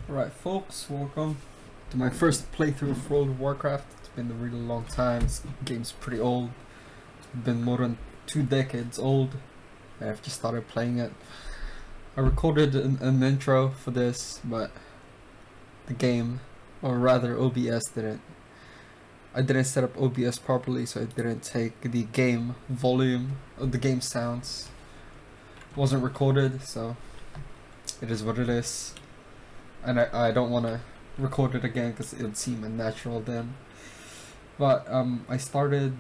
Alright folks, welcome to my first playthrough of World of Warcraft. It's been a really long time, this game's pretty old. It's been more than 2 decades old. I've just started playing it. I recorded an intro for this, but the game, or rather OBS didn't. I didn't set up OBS properly, so I didn't take the game volume of the game sounds. It wasn't recorded, so it is what it is. And I don't want to record it again because it would seem unnatural then. But I started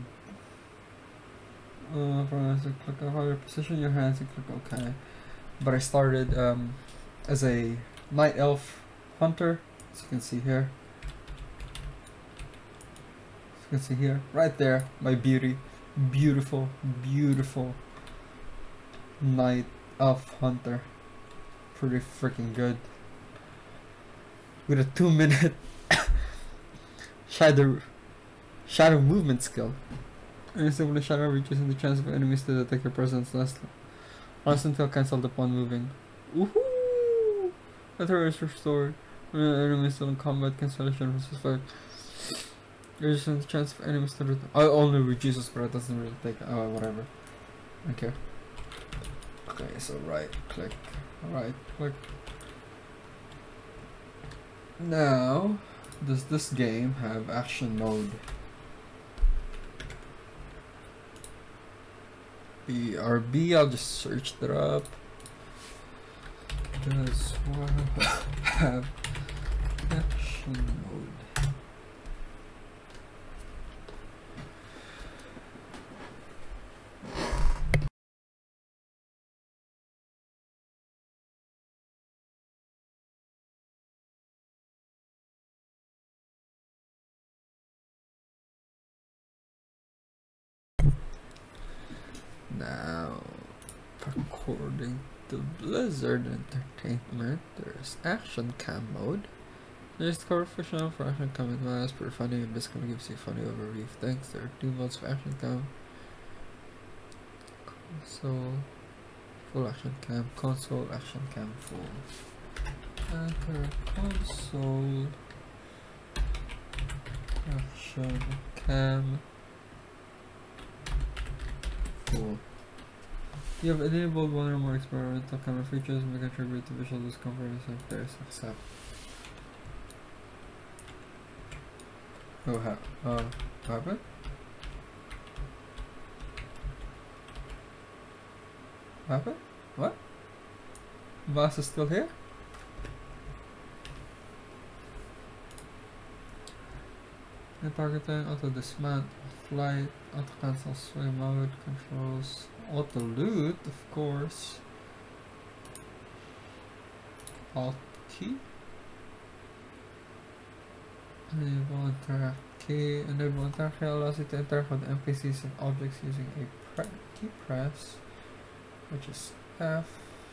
click on your position your hands and click OK. But I started as a night elf hunter, as you can see here. As you can see here, right there, my beautiful night elf hunter. Pretty freaking good. With a 2-minute shadow movement skill. When the shadow reaches the chance of enemies to detect your presence less until cancelled upon moving. Woohoo! The threat is restored. When an enemy is still in combat, cancellation versus fight. There's a chance of enemies to only reduces, but it doesn't really take whatever. Okay. Okay, so right click. Now, does this game have action mode? BRB, I'll just search it up. Does one have action mode? Now, according to Blizzard Entertainment, there's action cam mode. There's the cover official for action cam advanced, pretty funny, and this kind of gives you a funny overview of things. There are 2 modes of action cam. Console, full action cam, console, action cam, full. Enter console, action cam, full. You have enabled one or more experimental camera features and may contribute to visual discomfort if there is accept. Oh, what happened? What happened? What? Vaas is still here? The targeting, auto dismount, flight, auto cancel swing mode, controls, auto loot, of course. Alt key. Enable interact key. Enable interact key allows you to interact with NPCs and objects using a key press, which is F.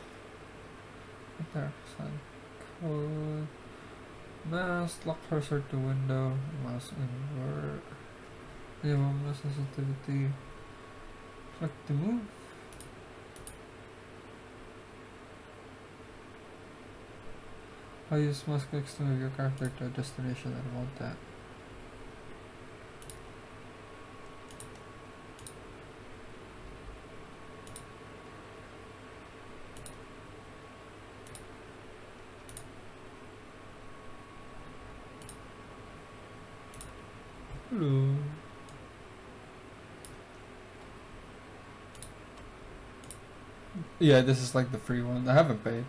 Interaction code. Mouse, lock cursor to window, mouse invert. Enable mouse sensitivity. Click to move. I'll use mouse clicks to move your character to a destination. I don't want that. Hello. Yeah, this is like the free one. I haven't paid.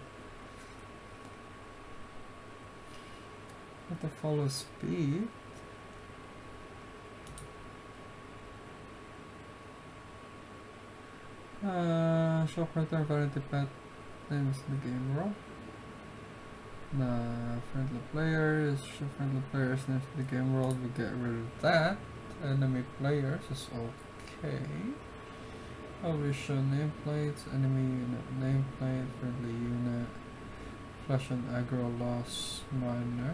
Have to follow speed. Show printer variety pet names in the game raw. Friendly players. Show friendly players names in the game world. We get rid of that. Enemy players is okay. We show nameplates, enemy unit, nameplate, friendly unit, flash and aggro loss minor.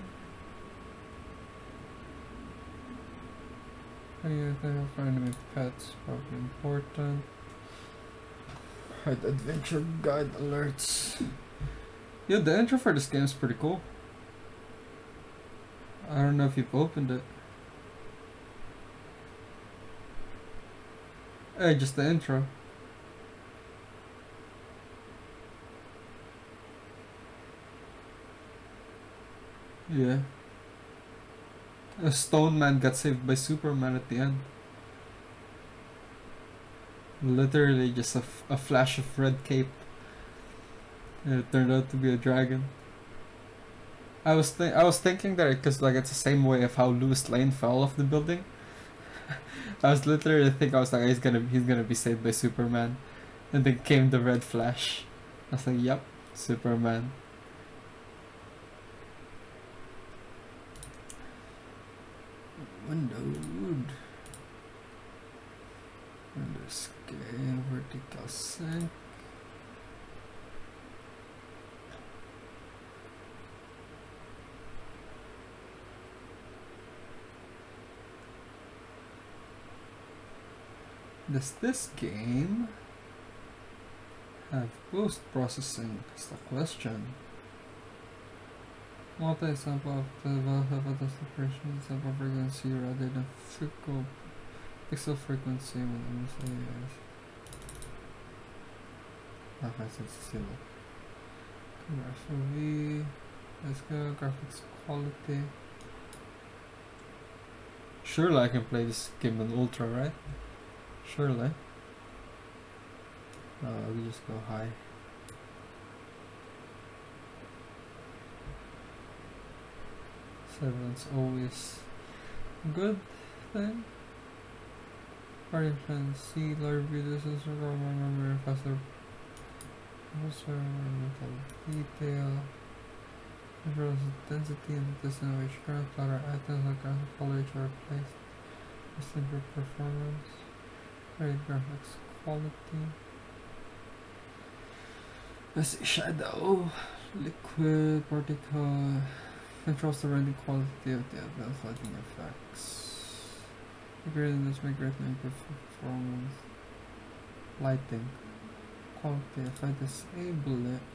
Anything for enemy pets, probably important. Hide adventure guide alerts. Yeah, the intro for this game is pretty cool. I don't know if you've opened it. Hey, just the intro. Yeah. A stone man got saved by Superman at the end. Literally just a flash of red cape. And it turned out to be a dragon. I was thinking that because like it's the same way of how Louis Lane fell off the building. I was literally thinking, I was like, he's gonna be saved by Superman, and then came the red flash. I was like, yep, Superman. Windowed. Window scale, vertical sync. Does this game have post-processing? Is the question. Multi-sample of the valve have a separation sample frequency rather than pixel frequency when the MSA is. Okay, so it's still. FOV. Let's go. Graphics quality. Surely I can play this game on ultra, right? Surely. We just go high. Seven's always a good thing. Party plans, see large view distance, remember faster. Also, mental detail. Controls density and distance which current plotter items like current foliage are placed. Improve performance. Great graphics quality. Let's see, shadow, liquid, particle. Controls the rendering quality of the advanced lighting effects. The greater than this may greatly improve performance. Lighting quality. If I disable it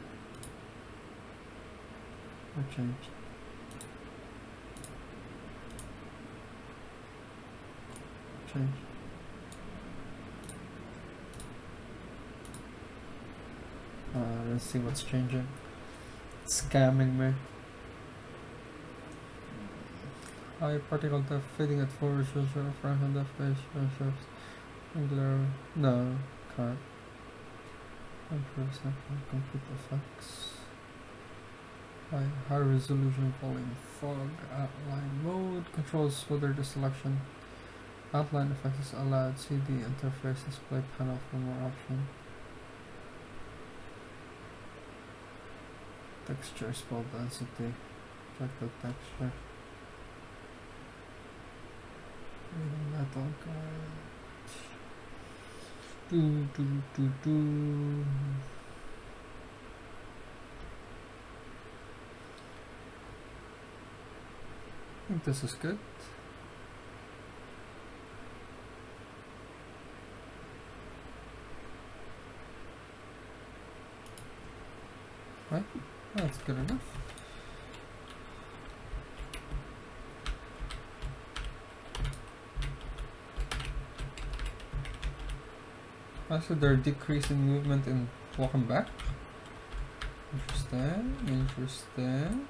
or change. Change. Let's see what's changing. It's scamming me. High particle depth fitting at 4 resolution, front and left face shapes. Angular. No, can't. Improve sample, complete effects. High resolution volume fog outline mode controls whether the selection outline effect is allowed. See the interface display panel for more options. Texture, spell density. Check the texture. Metal guard. I think this is good. Right? That's good enough. Also, they're decreasing movement in walking back. Interesting, interesting.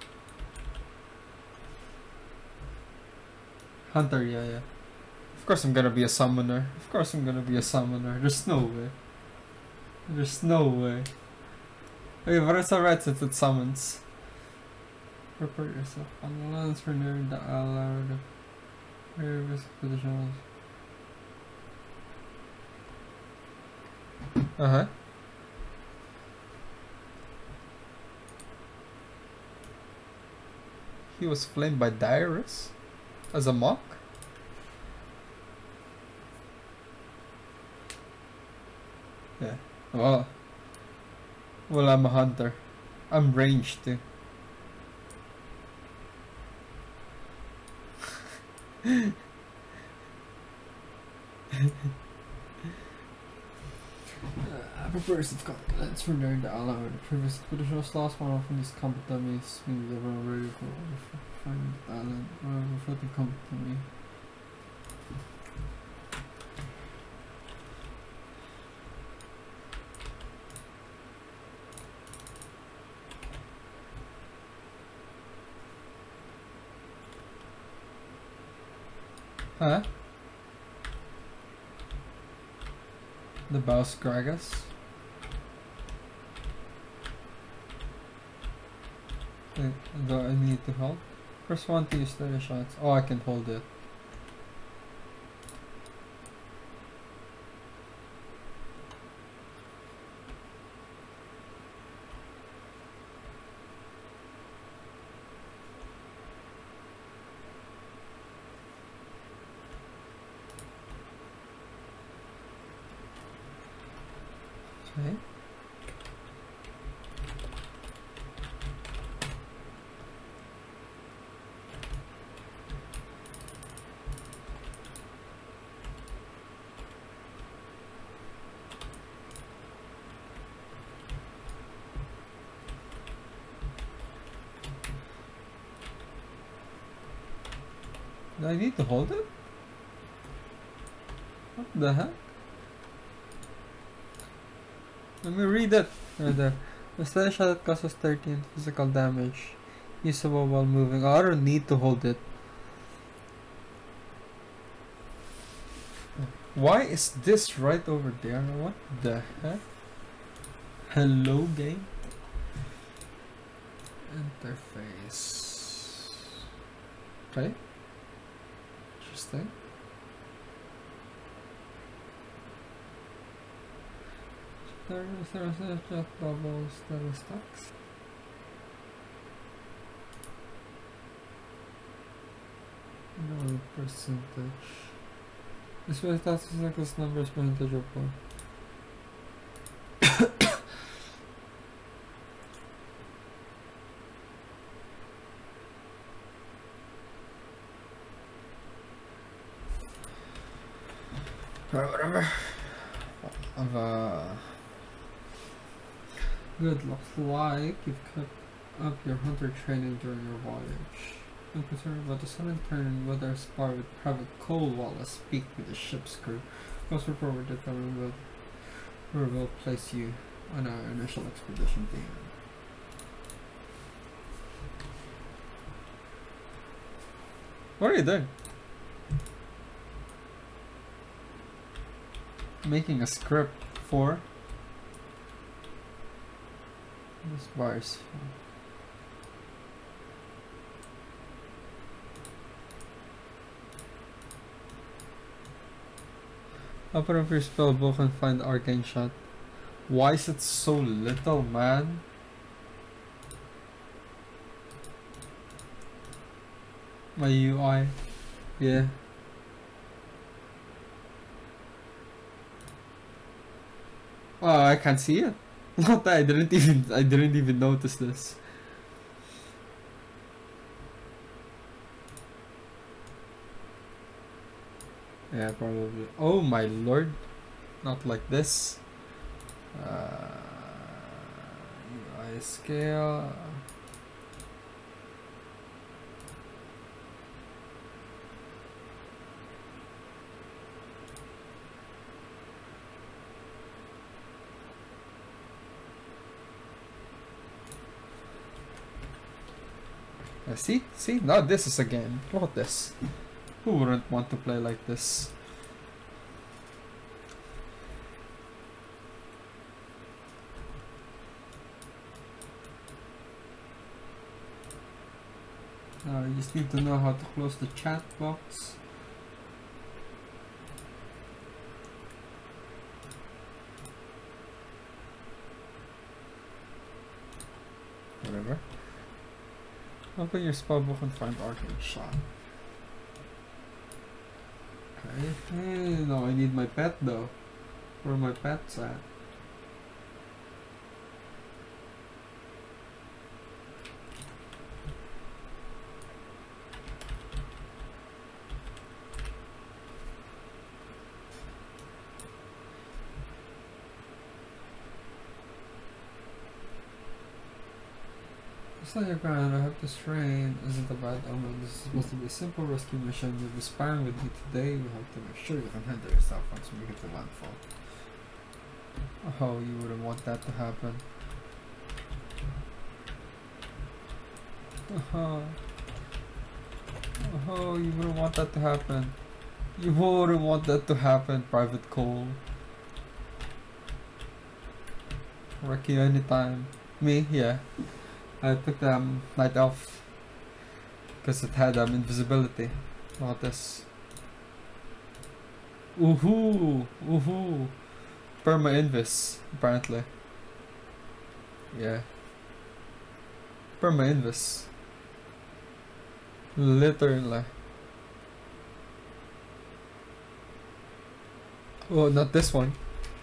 Hunter, yeah. Of course I'm gonna be a summoner. Of course I'm gonna be a summoner. There's no way. There's no way. Okay, but it's alright since it summons. Prepare yourself on the lens for nearing the ally or the various positions. Uh-huh. He was flamed by Dyrus as a mock? Yeah. Well, I'm a hunter. I'm ranged too. Prepare First, it's got let's return the ally where the previous expedition was lost. One of these combat dummies means everyone ready to go find the island. Floating combat dummy. Huh? The Baus Gragas. Do I need to help? First one to use the shots. Oh, I can hold it. Okay. Do I need to hold it? What the heck? Let me read it. Right there. The steady shot that causes 13 physical damage. Usable while moving. Oh, I don't need to hold it. Why is this right over there? What the heck? Hello game? Interface. Okay. Interesting. There's jet bubbles, there is stacks. No percentage. This way that's this number is percentage of one. Whatever. Good, looks like you've kept up your hunter training during your voyage. I'm concerned about the sudden turn and whether spar with Private Cole while I speak with the ship's crew. Close report will determine where we'll place you on our initial expedition team. What are you doing? Making a script for this bars. Open up your spell book and find the arcane shot. Why is it so little, man? My UI, yeah. Oh, I can't see it. What? I didn't even notice this. Yeah, probably. Oh my lord. Not like this. UI scale. See, now this is a game. Look at this. Who wouldn't want to play like this? You just need to know how to close the chat box. Whatever. Open your spell book and find arcane shot. Okay, no, I need my pet though. Where are my pets at? So you're going to have this train isn't a bad omen. This is supposed to be a simple rescue mission. You'll be sparring with me today. We have to make sure you can handle yourself once we get to landfall. Oh, you wouldn't want that to happen. Oh, you wouldn't want that to happen. You wouldn't want that to happen, Private Cole. Wreck you anytime. Me? Yeah. I took the night off because it had invisibility. Not this. Woohoo! Woohoo! Perma Invis, apparently. Yeah. Perma Invis. Literally. Oh, not this one.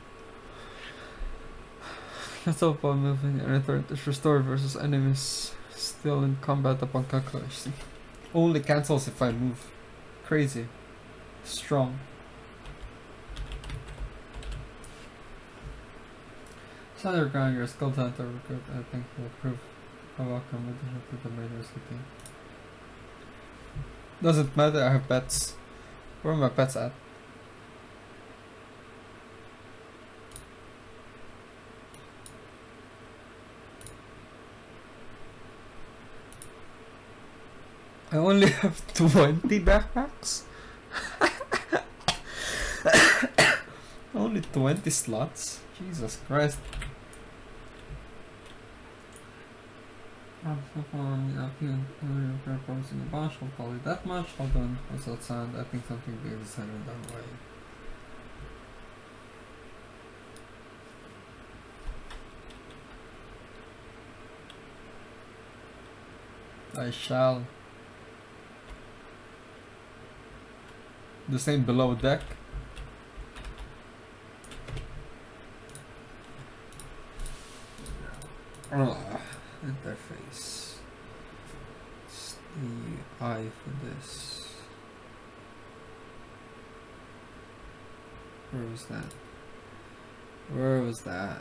Cancel upon moving and return is restored versus enemies still in combat upon calculation. Only cancels if I move. Crazy. Strong. Sounder ground, you're a skilled hunter recruit. I think will prove a welcome addition to the main rescue team. Doesn't matter, I have pets. Where are my pets at? I only have 20 backpacks? Only 20 slots? Jesus Christ. I'm so far on the up here. I'm promising a bunch. I'll call it that much. Hold on. What's that sound? I think something big is headed that way. I shall. The same below deck. Interface. It's the I for this. Where was that? Where was that?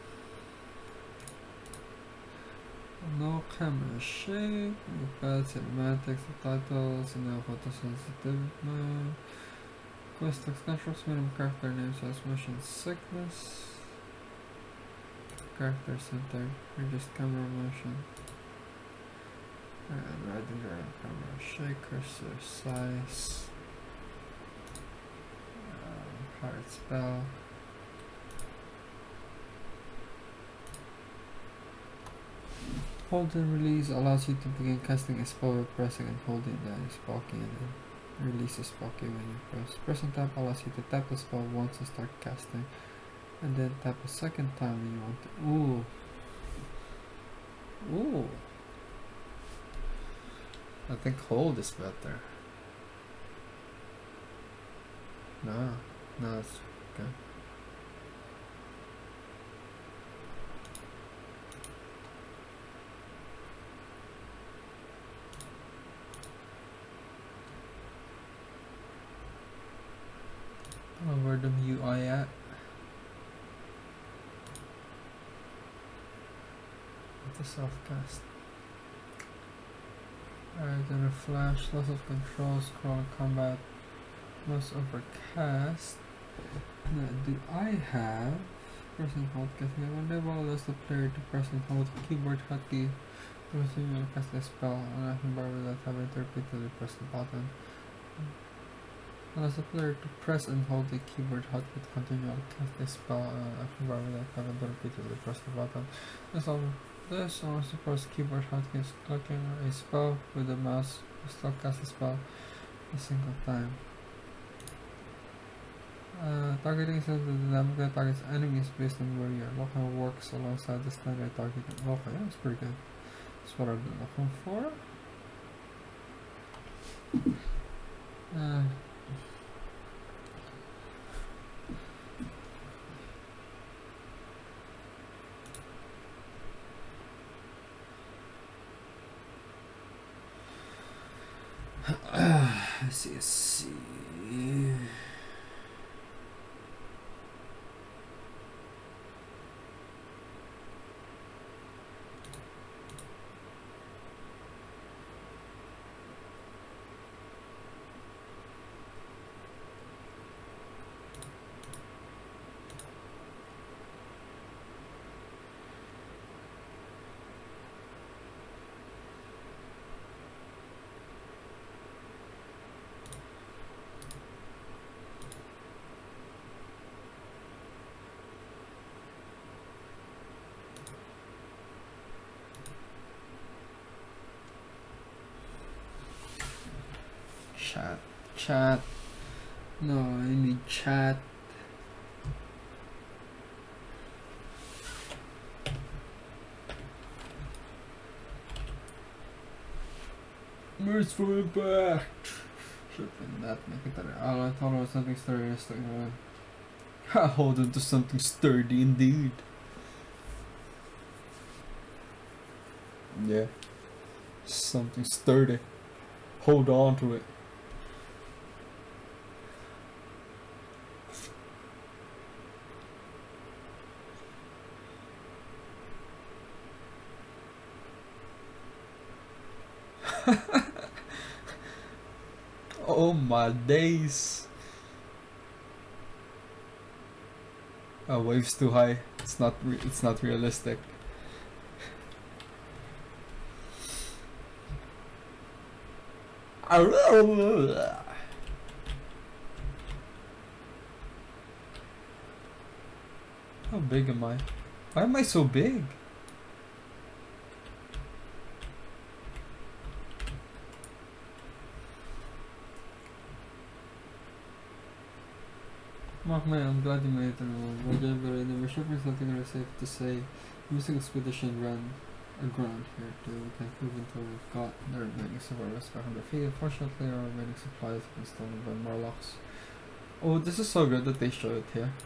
No camera shake, bad cinematics, subtitles, no photosensitive mode. Quest text controls, minimum character name, size mission sickness. Character center, reduced camera motion. And riding around camera shake, cursor size. Pirate spell. Hold and release allows you to begin casting a spell by pressing and holding the spell key and then release the spell key when you press. Press and tap allows you to tap the spell once and start casting, and then tap a second time when you want to. Ooh. Ooh. I think hold is better. No, it's okay. Oh, where the UI at? The softcast. Alright, then a flash, loss of control, scroll combat, loss overcast. Now, do I have press and hold casting? When they allows the player to press and hold the keyboard hotkey to continue to cast a spell on a bar without having to repeatedly press the button. Allows the player to press and hold the keyboard hotkey to continue to cast a spell on a bar without having to repeatedly press the button. This also supports keyboard hotkeys. Clicking a spell with the mouse will still cast a spell a single time. Targeting is the dynamic that targets enemies based on where you are. Local works alongside the standard targeting. Okay, that's pretty good. That's what I've been looking for. Let's see. chat. Chat. No, I need chat. Where's for back? Should have been that. Make it better. Oh, I thought it was something sturdy. Hold on to something sturdy indeed. Yeah. Something sturdy. Hold on to it. Oh my days. Oh, wave's too high. It's not realistic. How big am I? Why am I so big? Mark man, I'm glad you made it. Whatever, I never sure something very safe to say. Missing expedition ran aground here too. We can't move until we've got the remaining survivors by 100 feet. Unfortunately, our remaining supplies have been stolen by Marlocks. Oh, this is so good that they show it here.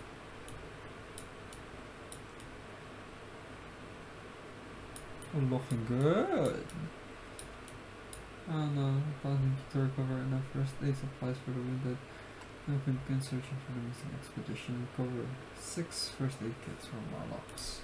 Oh, looking good. Oh no, planning to recover enough first aid supplies for the wounded. We've been searching for the missing expedition. Recover 6 first aid kits from Marlocks.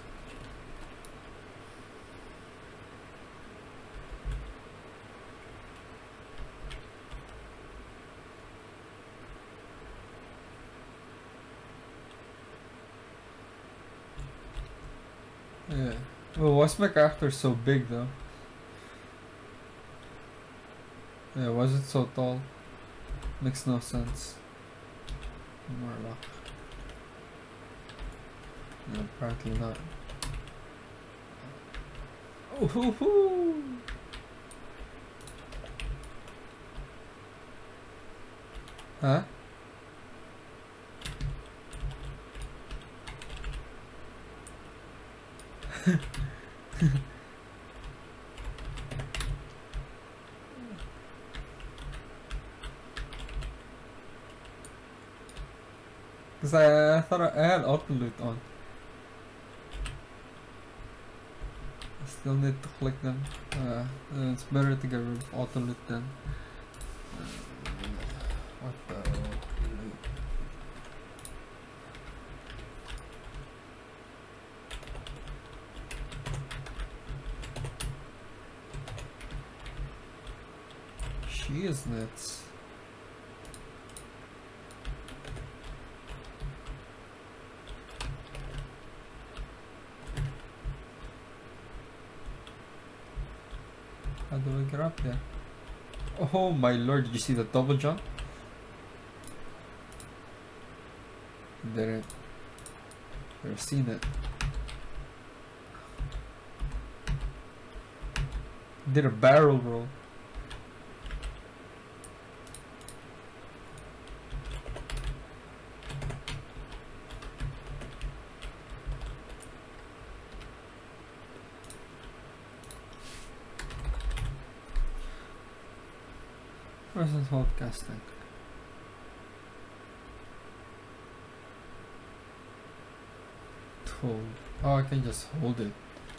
Yeah. Well, why's my character so big though? Yeah, why is it so tall? Makes no sense. Marlock. No, apparently not. Oh hoo hoo! Huh? Because I thought I had auto loot on. I still need to click them. It's better to get rid of auto loot then. What the loot? She is nuts. How do I get up there? Oh my lord, did you see the double jump? Didn't. Never seen it. Did a barrel roll. Versus hold casting. Hold. Oh, I can just hold it.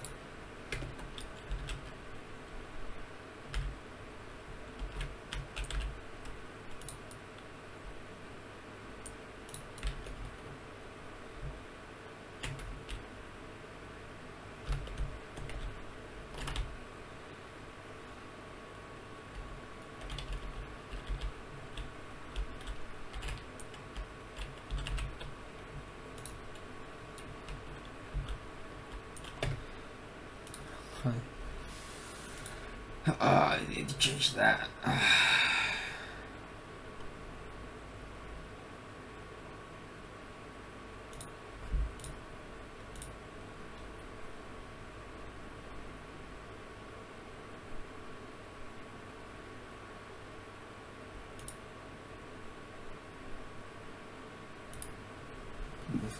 I need to change that.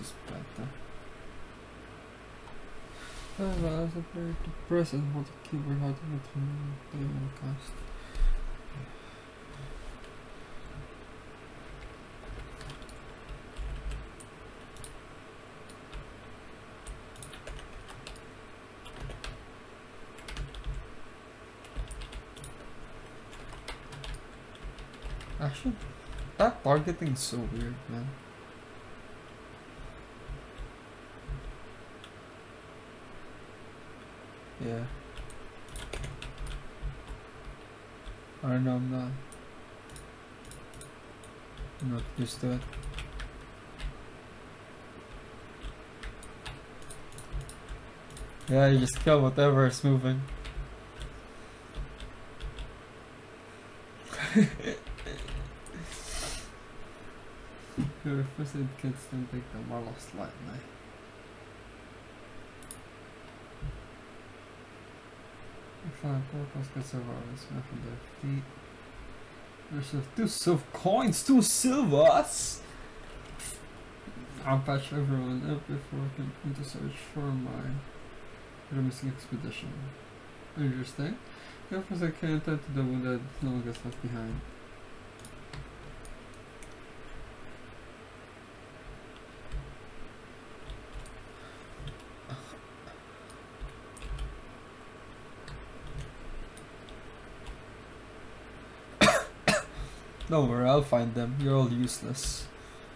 this better. As a very depressing what the keyboard had to the cast. Actually, that targeting is so weird, man. Yeah. I don't know, I'm not used to it. Yeah, you just kill whatever is moving. Your first aid kits don't take them. I lost lightning. Excellent purpose, get survivors, method their feet. There's 2 silver coins, 2 silvers! I'll patch everyone up before I can into search for my missing expedition. Interesting. The offers I can't attend to the wounded, no one gets left behind. Don't worry, I'll find them. You're all useless.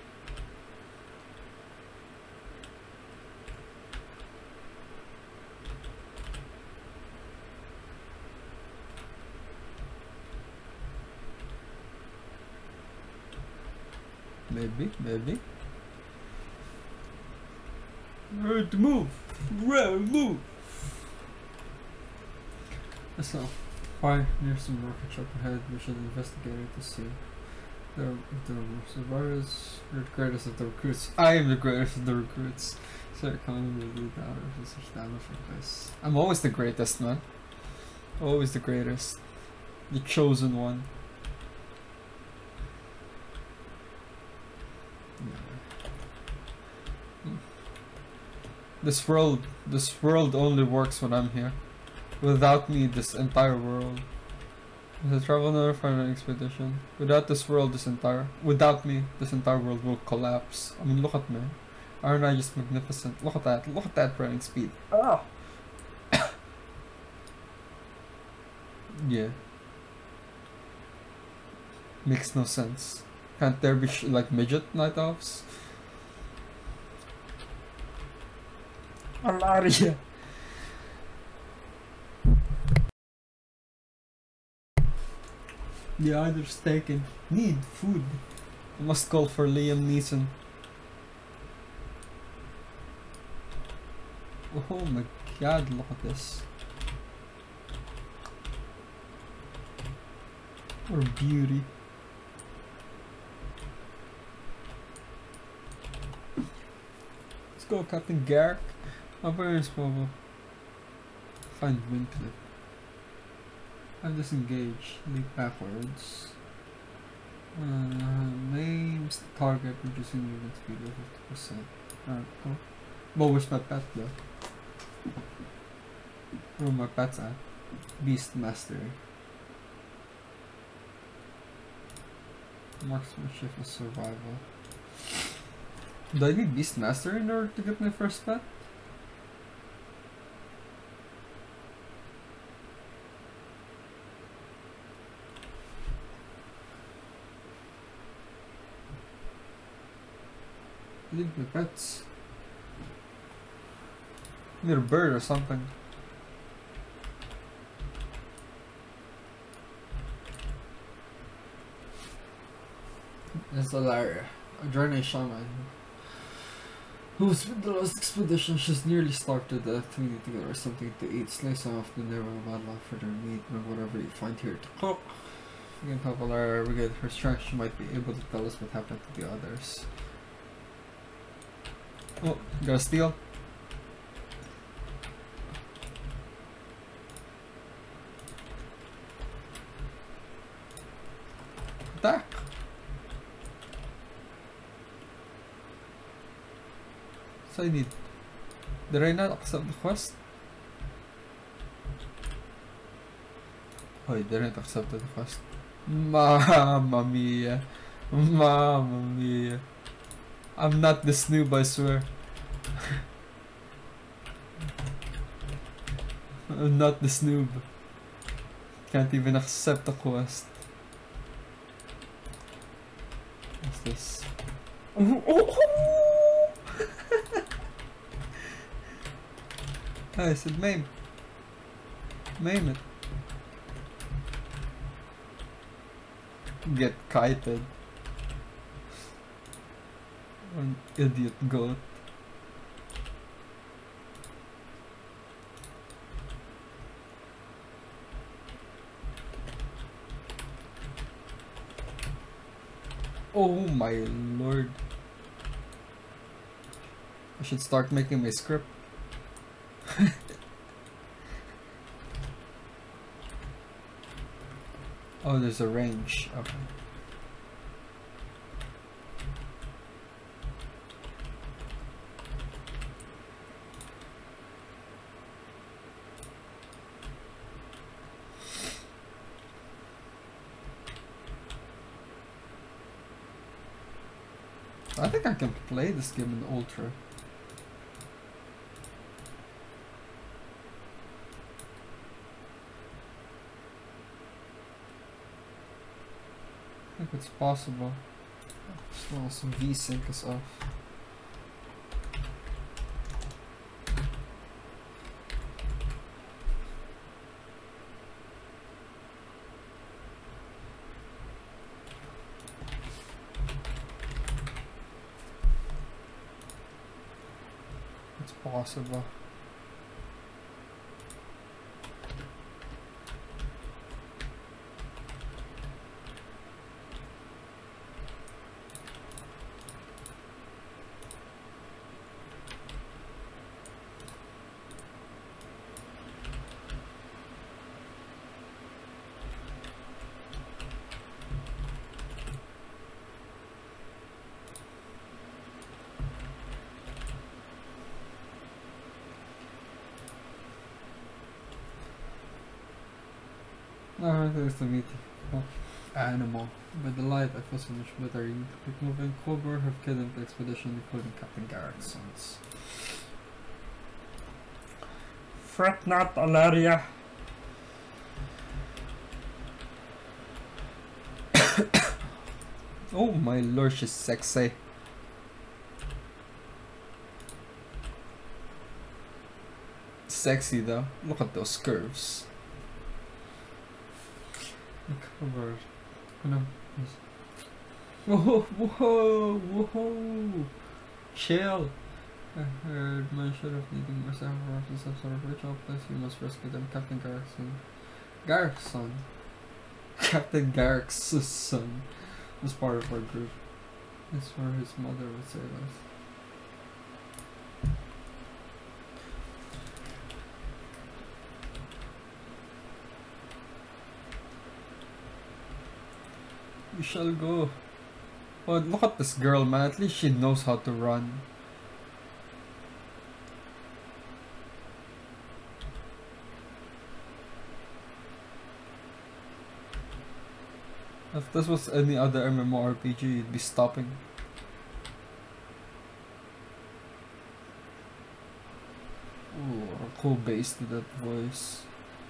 Maybe. Ready to move! Ready to move! So, fire near some rocket shop ahead. We should investigate it to see. There are more survivors. You're the greatest of the recruits. I am the greatest of the recruits. So economy will lead out of such damage from this. I'm always the greatest, man. Always the greatest. The chosen one. This world only works when I'm here. Without me, this entire world. The travel another final expedition. Without me, this entire world will collapse. I mean, look at me. Aren't I just magnificent? Look at that running speed. Ah! Yeah. Makes no sense. Can't there be like midget night offs? Alaria! The other's taken. Need food. I must call for Liam Neeson. Oh my god, look at this. What a beauty. Let's go, Captain Garrick. Operator's mobile. Find Wincliffe. I've disengaged. Leap backwards. Names the target, reducing movement speed by 50%. Alright, cool. Well, where's my pet though? Where are my pets at? Beast Mastery. Marksmanship and survival. Do I need Beast Mastery in order to get my first pet? I need my pets. I need a bird or something. It's Alaria, a journey shaman who's been the last expedition. She's nearly starved to death. We need to get her something to eat. Slay some of the nearby wildlife for their meat or whatever you find here to cook. If we can help Alaria regain her strength, she might be able to tell us what happened to the others. Oh, you gotta steal? Attack! else I need? Did I not accept the quest? Oh, I didn't accept the quest. Mamma mia. Mamma mia. I'm not this noob, I swear. I'm not this noob. Can't even accept the quest. What's this? I said maim. Maim it. Get kited. An idiot goat. Oh my lord. I should start making my script. Oh, there's a range. Okay. I think I can play this game in Ultra. I think it's possible. As long as VSync is off. It's possible. No, there's the meat. Oh, animal. By the light, I feel so much better. You quick moving Cobra have kidnapped the expedition, including Captain Garrett's sons. Fret not, Alaria. Oh my lord, she's sexy. Sexy though. Look at those curves. Covered. No. Whoa, whoa, whoa! Chill. I heard mention of needing more sacrifice in some sort of ritual place. You must rescue them, Captain Garrickson. Garrickson. Captain Garrick's son was part of our group. That's where his mother would say this. We shall go. Oh, look at this girl, man. At least she knows how to run. If this was any other MMORPG, you'd be stopping. Ooh, a cool bass to that voice.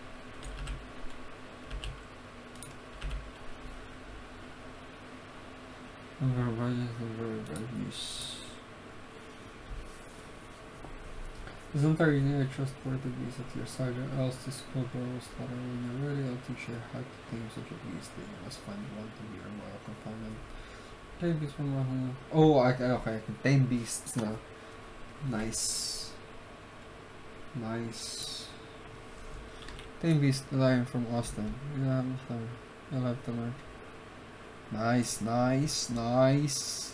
Very bad use. Isn't there any trustworthy bees at your side, or else this cobra will slaughter when you're ready? I'll teach you how to tame such a beast. You must find one to be your loyal companion. Tame beasts from my home. Oh, okay, I can tame beasts now. Nice. Nice. Tame beast lion from Austin. You'll have to learn. Nice, nice, nice.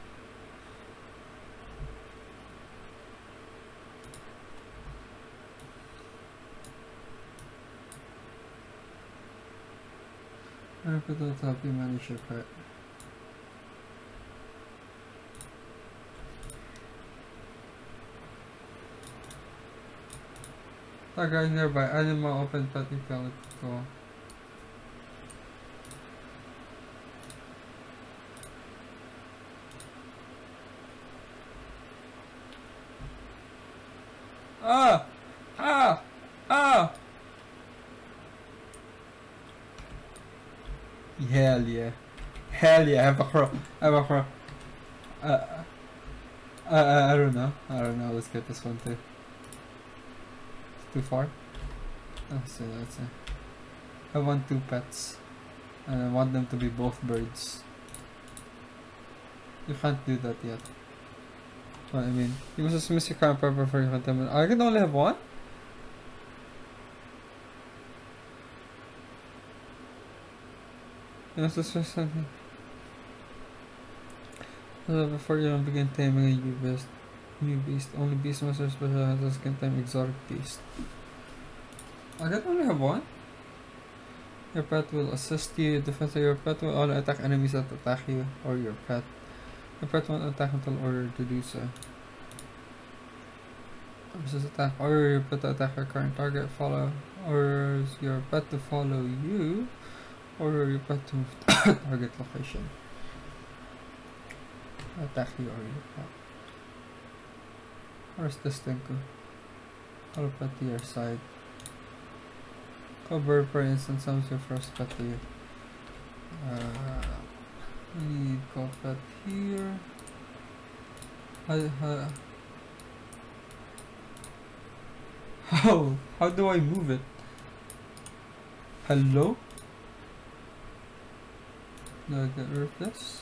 I hope it'll help you manage your pet. Target nearby animal open pet you can let go. Ah! Ah! Ah! Hell yeah. Hell yeah, I have a crow. I have a crow. I don't know. I don't know. Let's get this one too. It's too far. Let's see. Let's see. I want 2 pets. And I want them to be both birds. You can't do that yet. Well, I mean, you must just miss your crown pepper for your containment. I can only have 1? You must just miss something. Before you begin taming a new beast, only beast masters special hunters can tame exotic beast. I can only have 1? Your pet will assist you. Defense of your pet will only attack enemies that attack you or your pet. Your pet won't attack until ordered to do so. Versus attack. Order your pet to attack your current target. Follow. Orders your pet to follow you. Order your pet to move to target location. Attack you or your pet. Where's this thing go? Follow pet to your side. Cover, for instance, summons your first pet to you. We need call pet here. How do I move it? Hello? Do I get rid of this?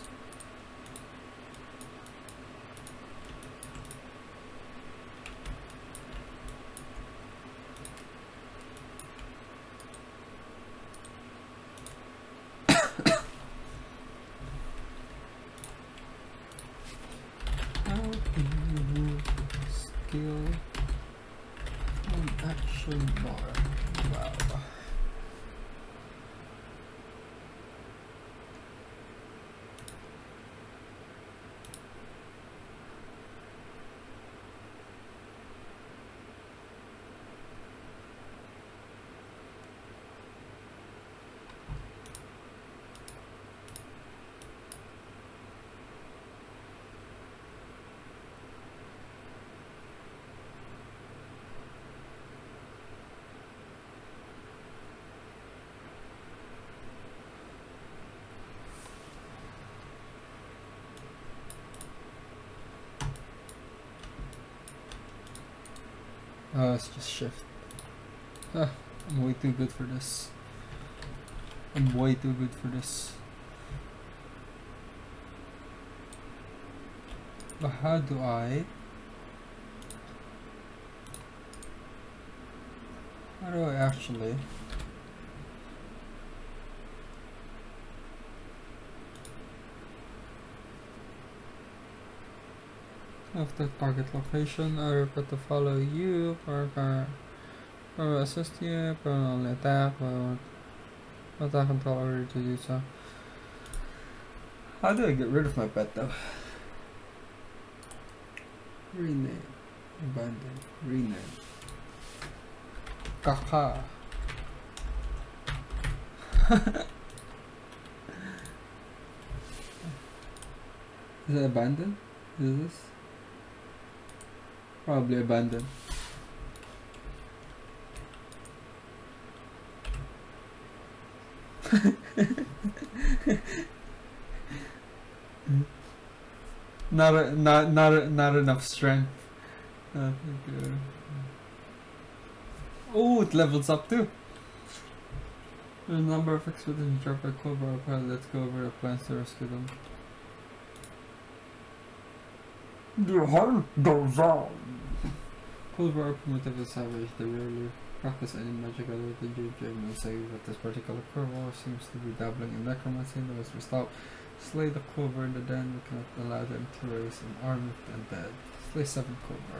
Let's just shift. I'm way too good for this. I'm way too good for this. But how do I... How do I actually... After target location, I repeat to follow you, or assist you, or only attack, or attack until order to do so. How do I get rid of my pet though? Rename. Abandon. Rename. Kaka. Is it abandoned? Is this? Probably abandoned. Not enough strength. Oh, it levels up too. The number of expeditions dropped by Clover Apple. Let's go over the plans to rescue them. The hunt goes on. Clover are primitive and savage. They rarely practice any magic other than JJ will say that this particular Clover seems to be dabbling in necromancy. And as we stop, slay the Clover in the den. We cannot allow them to raise an army of the undead. Slay 7 Clover.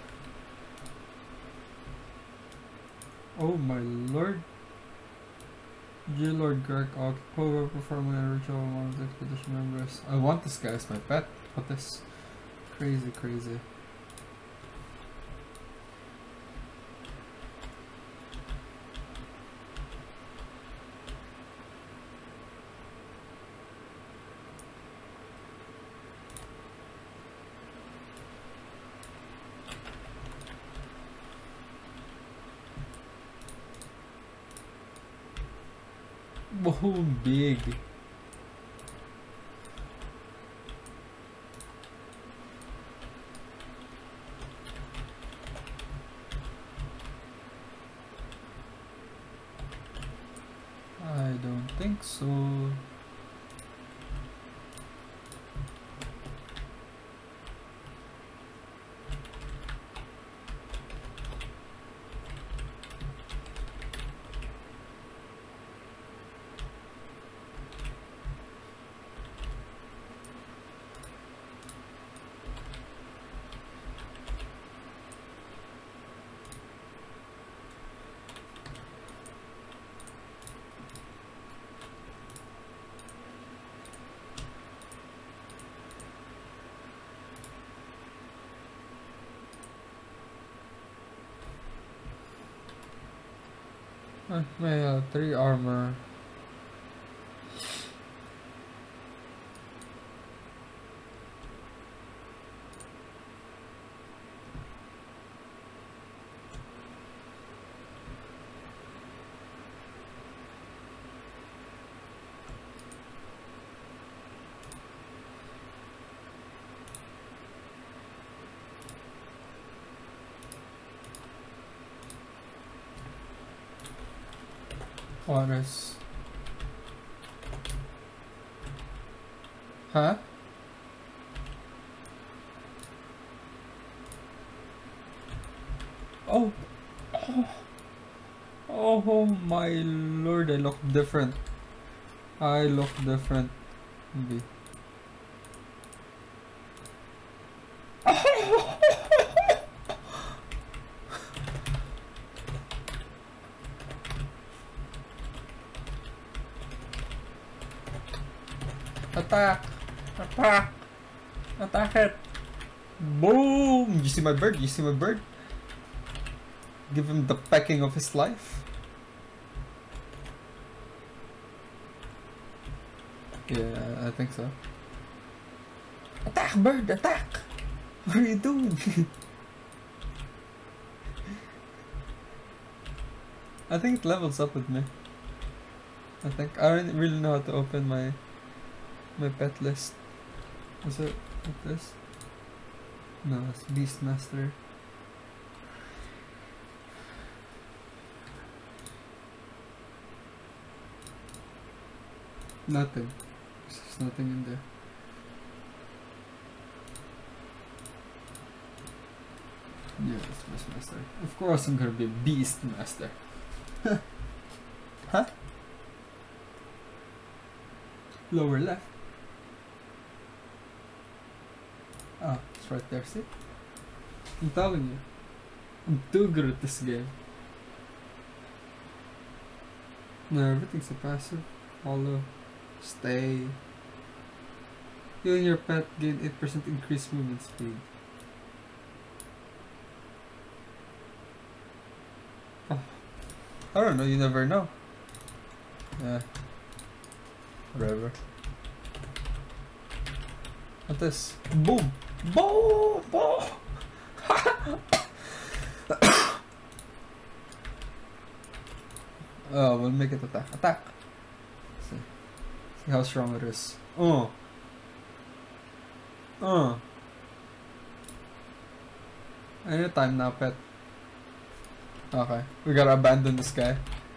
Oh my lord. Dear Lord Greg, Clover performing a ritual among the expedition members. I want this guy as my pet. What this? Crazy, crazy. Whoa, big. I don't think so. Yeah, 3 armor. Honest. Huh? Oh. Oh my lord, I look different. I look different. Maybe. Attack! Attack! Attack it! Boom! You see my bird? You see my bird? Give him the pecking of his life. Yeah, I think so. Attack, bird! Attack! What are you doing? I think it levels up with me. I think I don't really know how to open my pet list. Is it like this? No, it's Beastmaster. Nothing. There's nothing in there. Yeah, it's Beastmaster. Of course I'm gonna be Beastmaster. Huh? Lower left. Oh, it's right there, see? I'm telling you. I'm too good at this game. No, everything's a passive. Follow. Stay. You and your pet gain 8% increased movement speed. Oh. I don't know, you never know. Yeah. Whatever. What this? Boom! Boom! Boom! Oh, we'll make it attack. Attack! See how strong it is. Anytime now, pet. Okay, we gotta abandon this guy.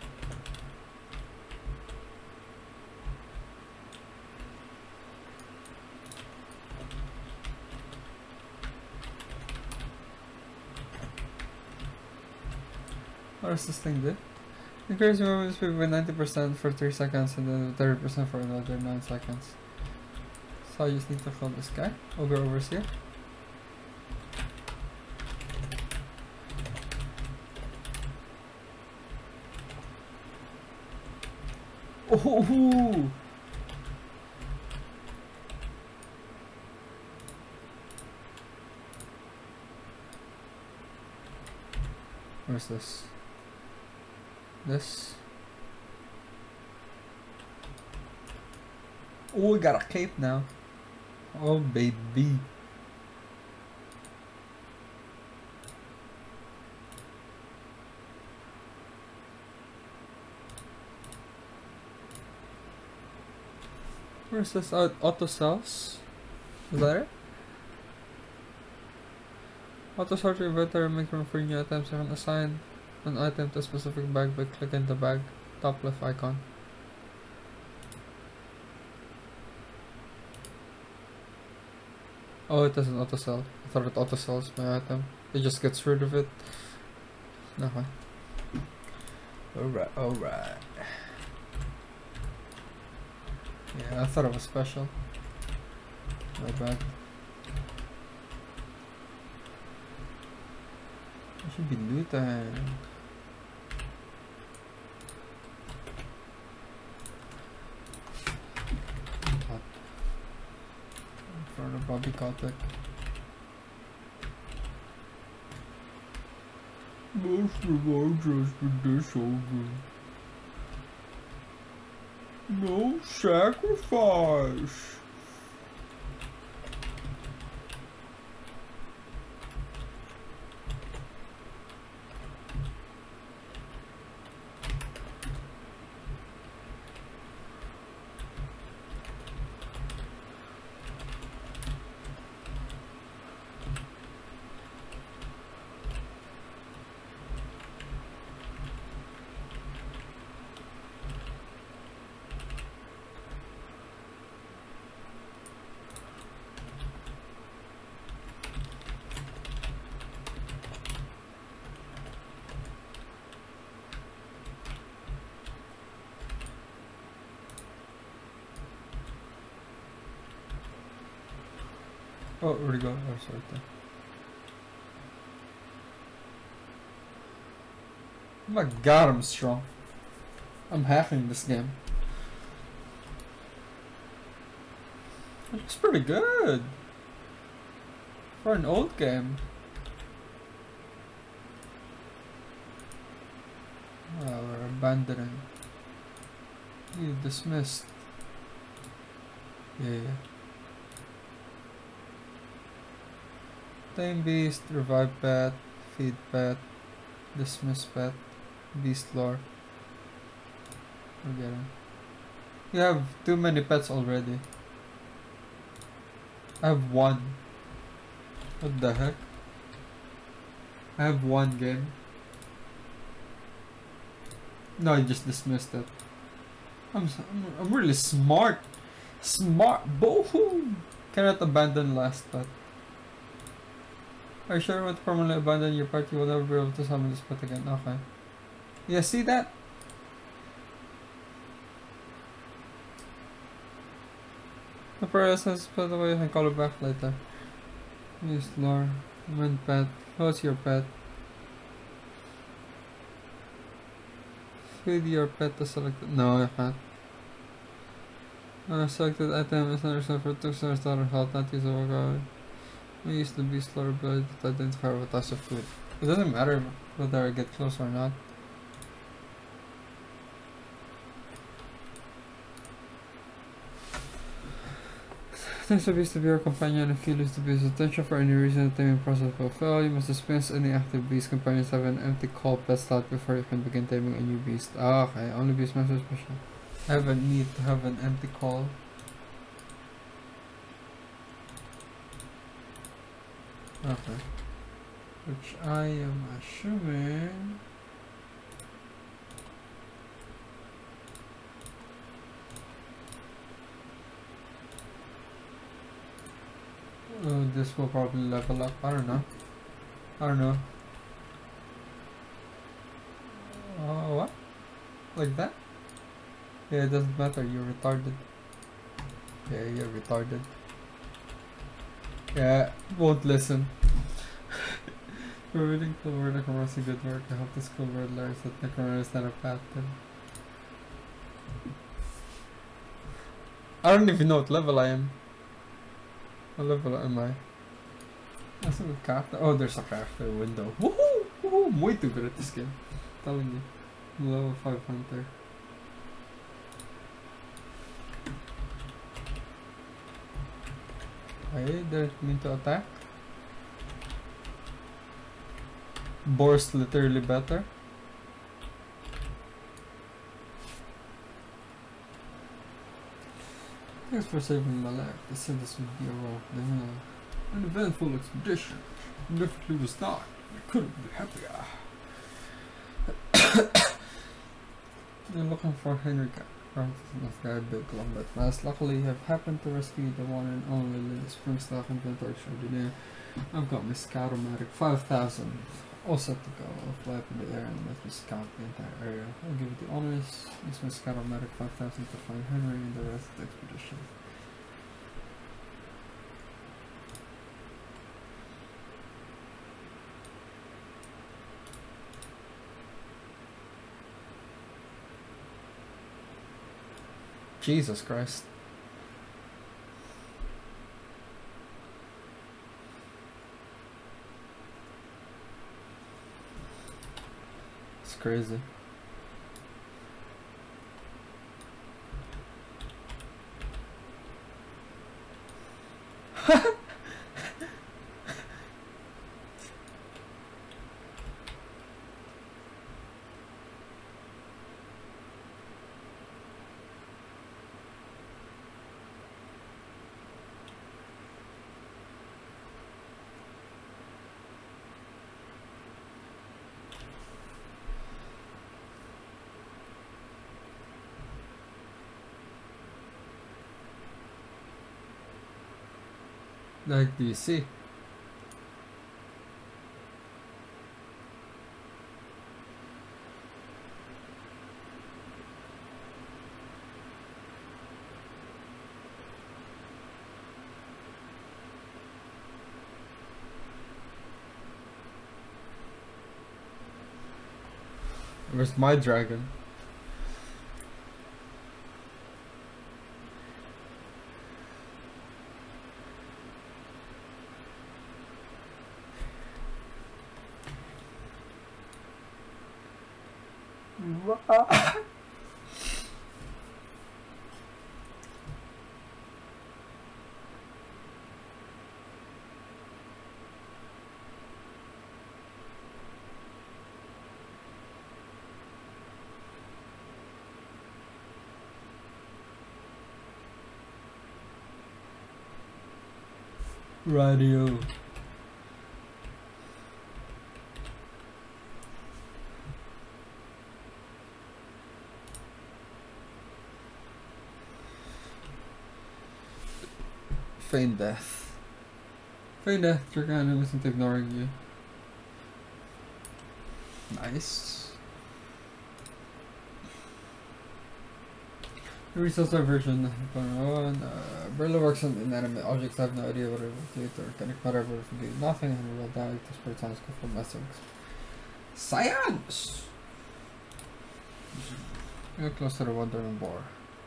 What does this thing do? Increase movement speed by 90% for 3 seconds and then 30% for another 9 seconds. So I just need to kill this guy. Ogre Overseer. Oh! Where's this? This. Oh, we got a cape now. Oh, baby. Where's this auto cells? Is that it? Auto sort your inventory and make room for new items. You can assign an item to a specific bag by clicking the bag top left icon. Oh, it doesn't auto sell. I thought it auto sells my item. It just gets rid of it. Okay. Alright, alright. Yeah, I thought it was special. My bad. I should be looting. In front of Bobby Kotick. Most rewards with this over. No sacrifice. Oh, where'd he go? Oh, it's right there. Oh my god, I'm strong. I'm hacking this game. It looks pretty good. For an old game. Oh, we're abandoning. You dismissed. Yeah. Tame beast, revive pet, feed pet, dismiss pet, beast lore. Forget it. You have too many pets already. I have one. What the heck? I have one game. No, I just dismissed it. I'm really smart. Smart. Boom. Cannot abandon last pet. Are you sure you want to permanently abandon your party? You will never be able to summon this pet again. Okay. Yeah, see that? The presence, by the way, I can call it back later. Use lore. Win pet. What's your pet? Feed your pet to selected. No, I can't. Selected item is not reserved for 2 stars out of health, not usable card. I use the beast lore ability to identify what types of food. It doesn't matter whether I get close or not. Thanks the beast to be your companion. If you lose the beast's attention for any reason, the taming process will fail. You must dispense any active beast. Companions have an empty call pet slot before you can begin taming a new beast. Ah, okay. Only beast master special. I have a need to have an empty call. Okay. Which I am assuming... this will probably level up. I don't know. I don't know. What? Like that? Yeah, it doesn't matter. You're retarded. Yeah, you're retarded. Yeah, won't listen. We're reading Clover Necromancy, good work. I hope this cool word learns that Necromancy is not a pattern. I don't even know what level I am. What level am I? That's a good character. Oh, there's a character window. Woohoo! Woohoo! I'm way too good at this game. I'm telling you. I'm level 5 hunter. I didn't mean to attack. Boar's literally better. Thanks for saving my life. They said this would be an eventful expedition. It definitely was not. I couldn't be happier. They're looking for Henry Not that big long but fast. Luckily, I've happened to rescue the one and only Lily Springstaff inventor extraordinaire. I've got my Scout-O-Matic 5000 all set to go. I'll fly up in the air and let me scout the entire area. I'll give it the honors. Use my Scout-O-Matic 5000 to find Henry and the rest of the expedition. Jesus Christ. It's crazy. Like, do you see? Where's my dragon? Radio. Feign death. Feign death, Dragana isn't ignoring you. Nice. The resource version Barely works on inanimate objects. I have no idea what it will do to organic matter, but if we do nothing and we will die to spare times for messing. Science! You're close to the wandering boar.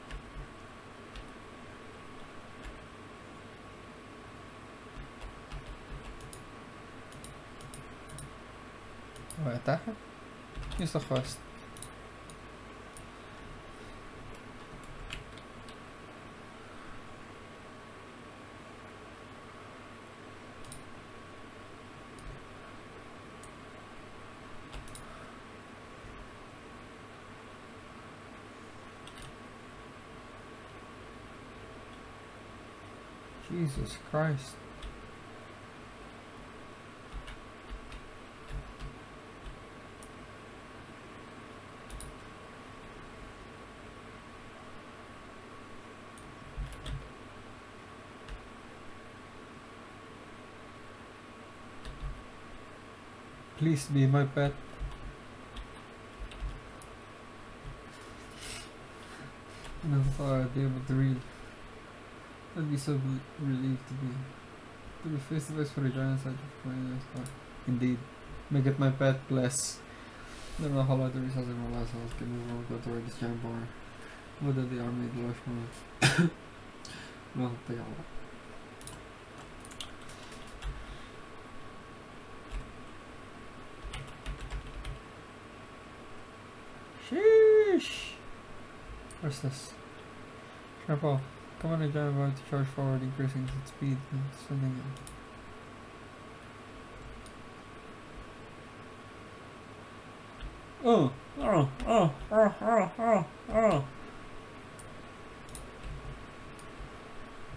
Voy a atacar. Use the quest. Jesus Christ. Please be my pet. I never thought I'd be able to read. I'd be so relieved to be face to face for the giant side of my life. Indeed. Make it my pet, bless. Never know how long the resources in my last house. Give me a go toward this giant bar. What did the army do for me? No, take a lot. Sheesh! What's this? Careful. Come on, a giant boat to charge forward, increasing its speed and sending it. Oh!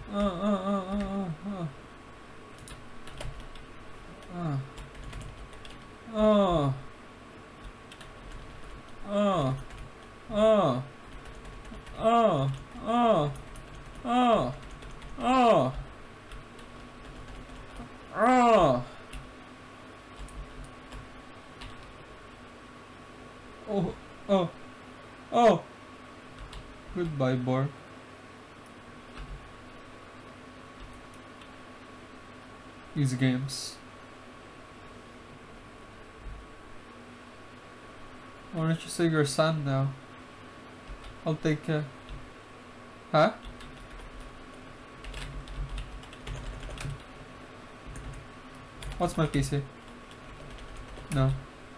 Goodbye, boar. Easy games. Why don't you say your son now? I'll take care. Huh? What's my PC? No.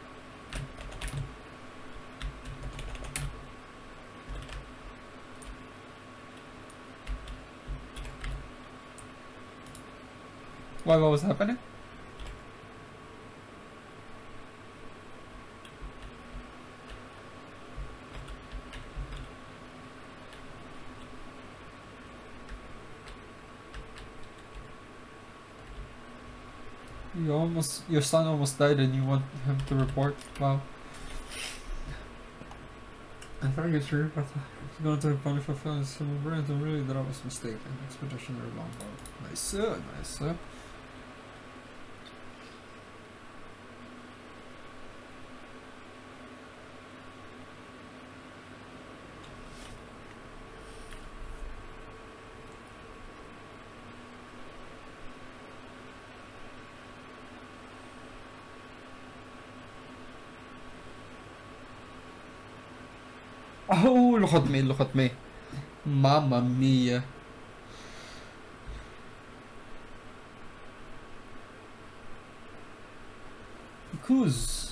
Why, what was happening? Your son almost died and you want him to report? Wow. I thought you sure, but he's going to the punish for failing civil brands and really that I was mistaken. Expeditionary longbow. Nice, sir, nice, sir. Oh, look at me, look at me. Mamma mia. Kuz.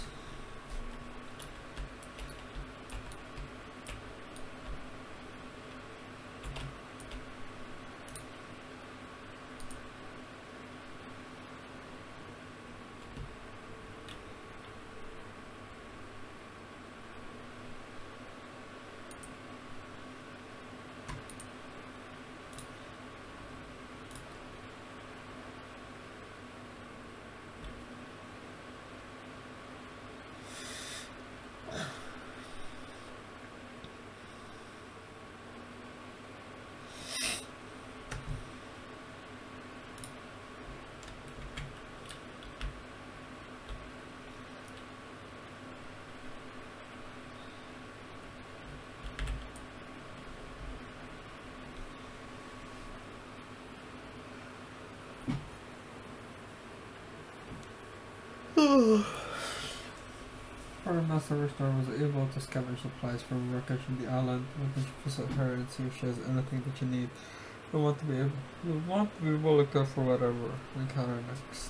Our master Restore was able to scavenge supplies from wreckage on the island. Why don't you visit her and see if she has anything that you need? We want to be well equipped for whatever we encounter next.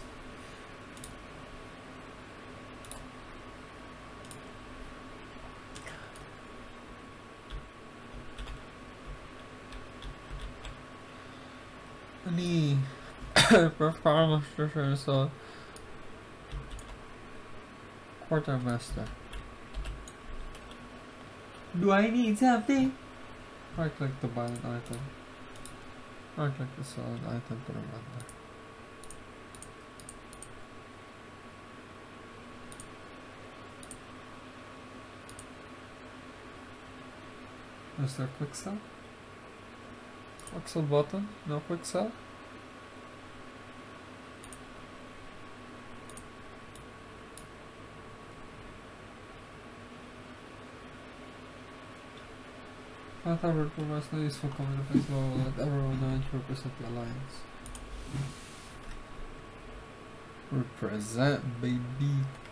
Any performance so Quartermaster. Do I need something? Right click to buy an item. Right click to sell an item to remember. Is there quick sell? Quick sell button? No quick sell? I thought it was no useful comment of this law let everyone know to represent the alliance. Represent, baby.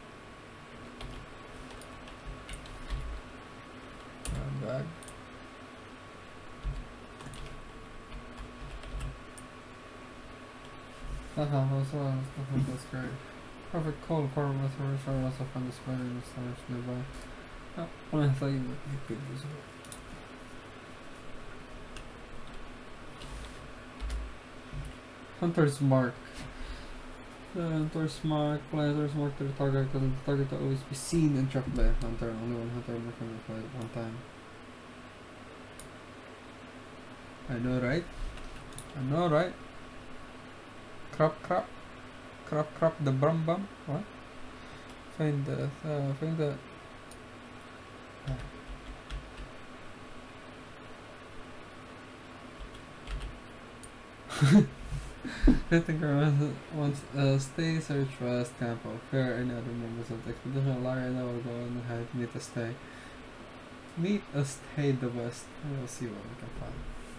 Bag. That's great. Perfect cold core with a short also from the spider and the stars nearby. Oh, I thought you could use it. Hunter's Mark. Hunter's Mark. Hunter's Mark to the target because the target will always be seen and tracked by a hunter. Only one hunter can apply it one time. I know, right? I know, right? Crop, crop, crop, crop. The brum bum. What? Find the. Find the. I think once stay search West Campo. Fair any other members of the expedition. Larry and I will go and have meet a stay. Meet a stay the West. We'll see what we can find.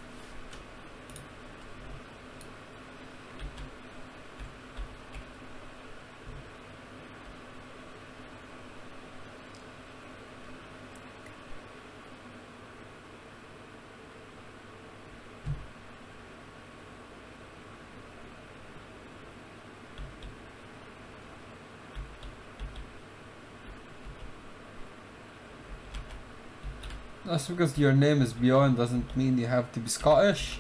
That's because your name is Bjorn doesn't mean you have to be Scottish.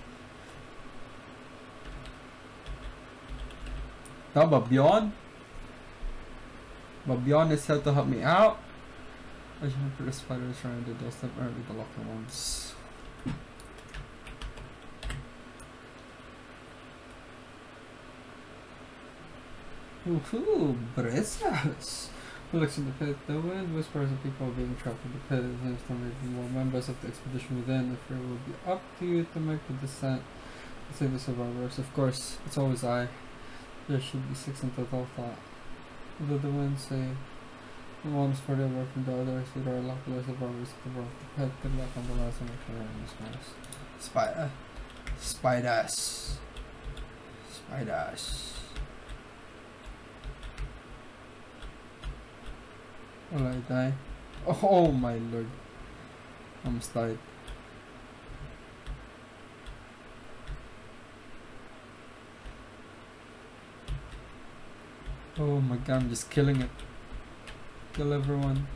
No, but Bjorn is here to help me out. I should put the spiders around the doorstep early the locker ones. Woohoo, Brezas! Who looks in the pit? The wind whispers of people being trapped in the pit. It seems to make more members of the expedition within. The fear will be up to you to make the descent and save the survivors. Of course, it's always I. There should be 6 in total thought. Although the wind say the one is further away from the others, there are luckier survivors at the bottom of the pit. Good luck on the last one. Spider. Spiders. Spiders. Will I die? Oh my lord. I almost died. Oh my god, I'm just killing it. Kill everyone.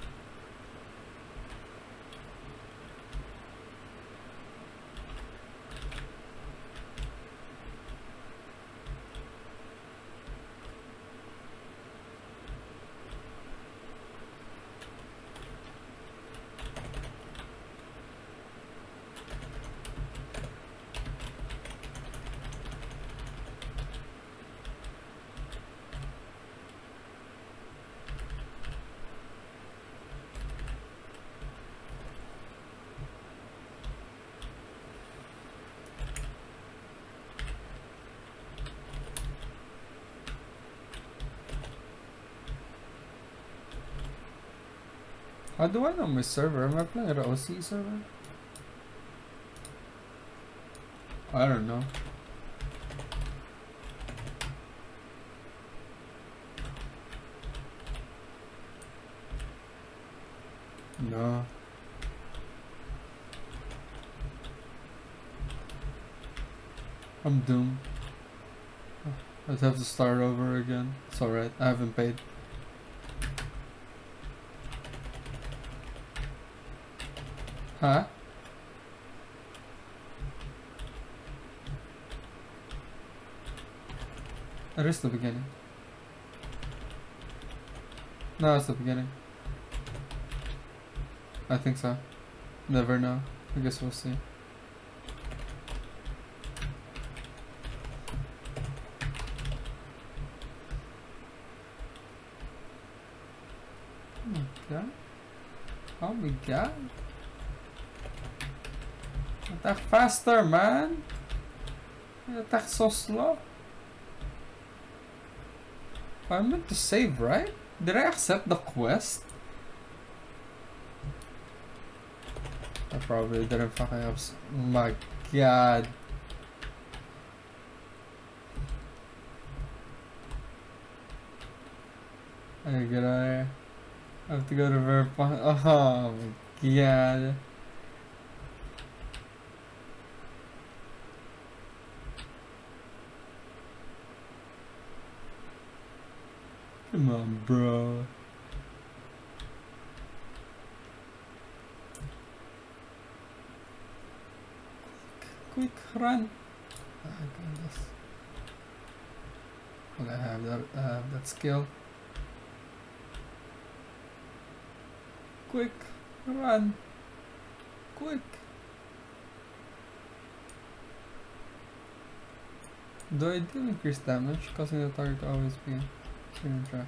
How do I know my server? Am I playing at OC server? I don't know. No. I'm doomed. I'd have to start over again. It's alright, I haven't paid. Huh? That is the beginning. No, it's the beginning. I think so. Never know. I guess we'll see. Okay. Oh my god. Attack faster, man! You attack so slow. I meant to save, right? Did I accept the quest? I probably didn't fucking up. Oh my god. I gotta get out of here. I have to go to verify. Oh my god. Come on, bro. Quick run. I got this. Well, I have that skill. Quick run. Quick. Do I do increased damage, causing the target to always be in track?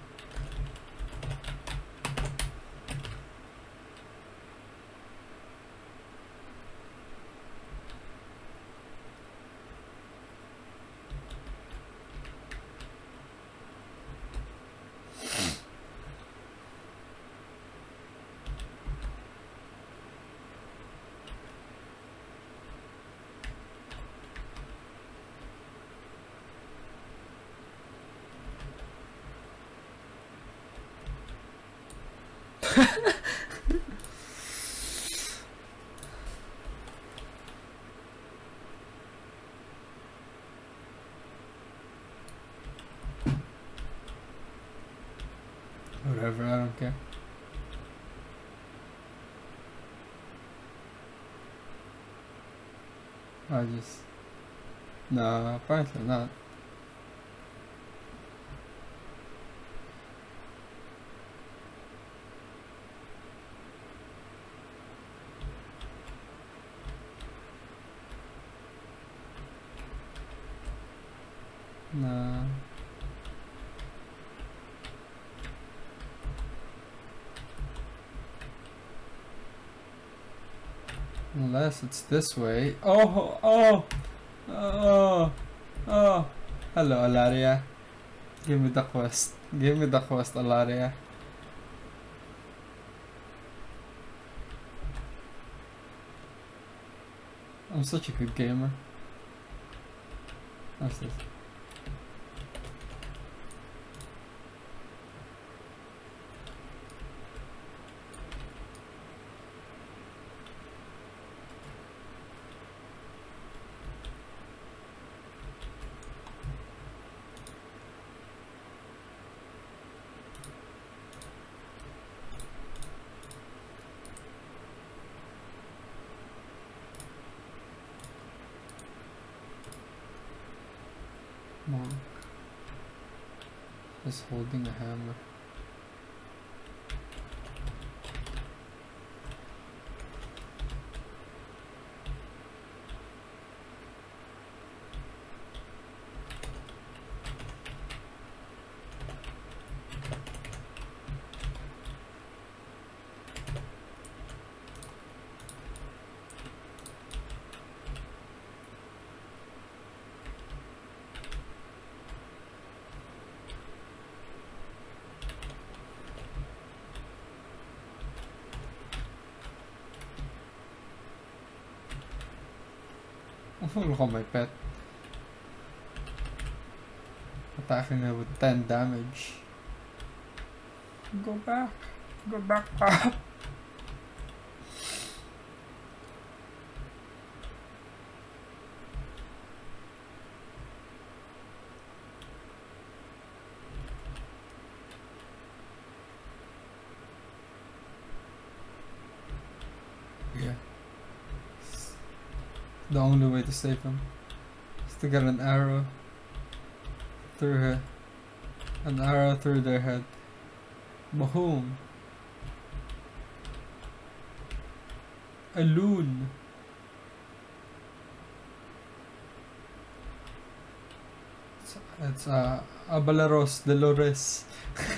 Whatever, I don't care. I just... No, apparently not. No. Unless it's this way. Oh, oh, oh, oh. Hello, Alaria. Give me the quest. Give me the quest, Alaria. I'm such a good gamer. What's this? Monk. Just holding a hammer. Look at my pet. Attacking her with 10 damage. Go back. Go back up. Yeah. The only way to save him is to get an arrow through her. An arrow through their head. Boom. A loon. It's Abalaros Dolores.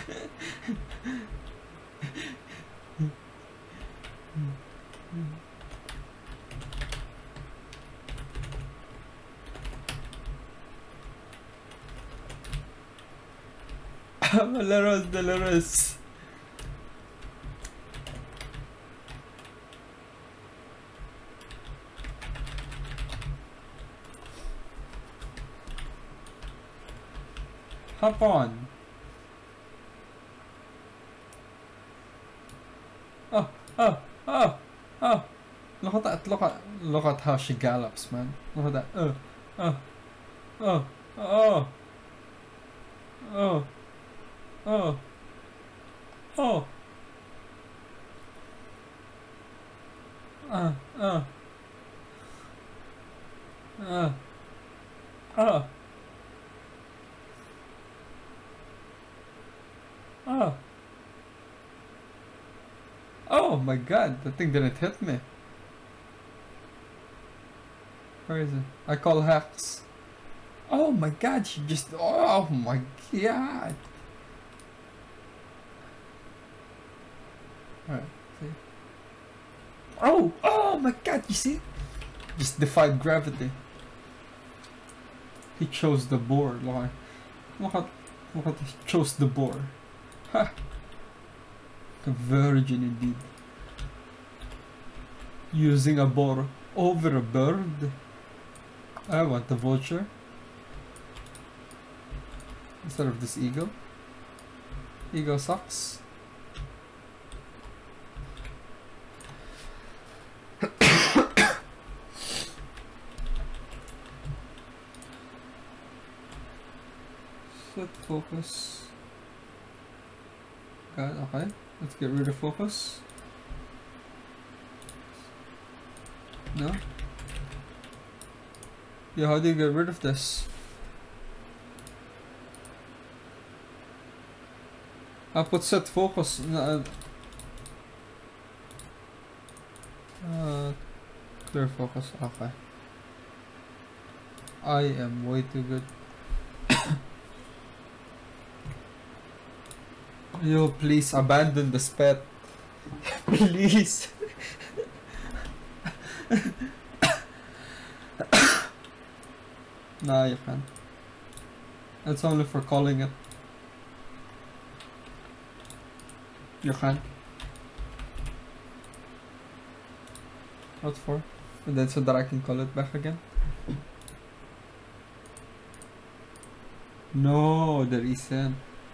Abalaros Dolores. Hop on. Oh, oh, oh, oh. Look at that. Look at how she gallops, man. Look at that. Oh, oh, oh, oh, oh, oh, uh, uh, uh, oh, oh. Oh my god, that thing didn't hit me. Where is it? I call hacks. Oh my god, she just... Oh my god. Alright, see. Oh my god, you see? Just defied gravity. He chose the boar, like. Look at he chose the boar. Ha! A virgin indeed. Using a boar over a bird. I want the vulture. Instead of this eagle. Eagle sucks. Set focus. Got it, okay. Let's get rid of focus. No? Yeah, how do you get rid of this? I put set focus. Clear focus. Okay. I am way too good. Yo, please abandon the pet. Please. Nah, you can't. That's only for calling it. You can't. What for? And then so that I can call it back again? No, there isn't.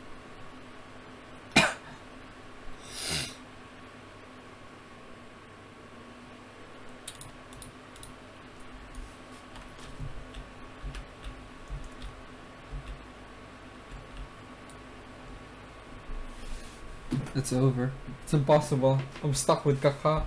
It's over. It's impossible. I'm stuck with Kaka.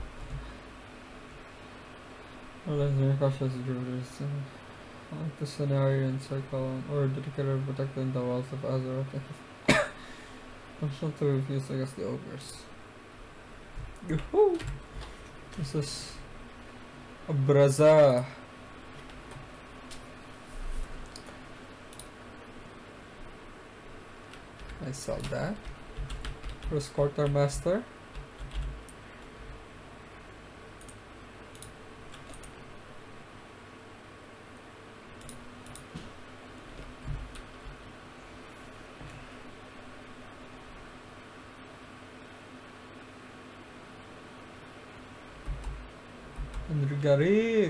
Well, there's no cautious druiders. I like the scenario in Circle or dedicated protecting the walls of Azeroth. I'm still to refuse against the ogres. Yoo-hoo! This is a braza. I saw that. First quartermaster. And Rigarik.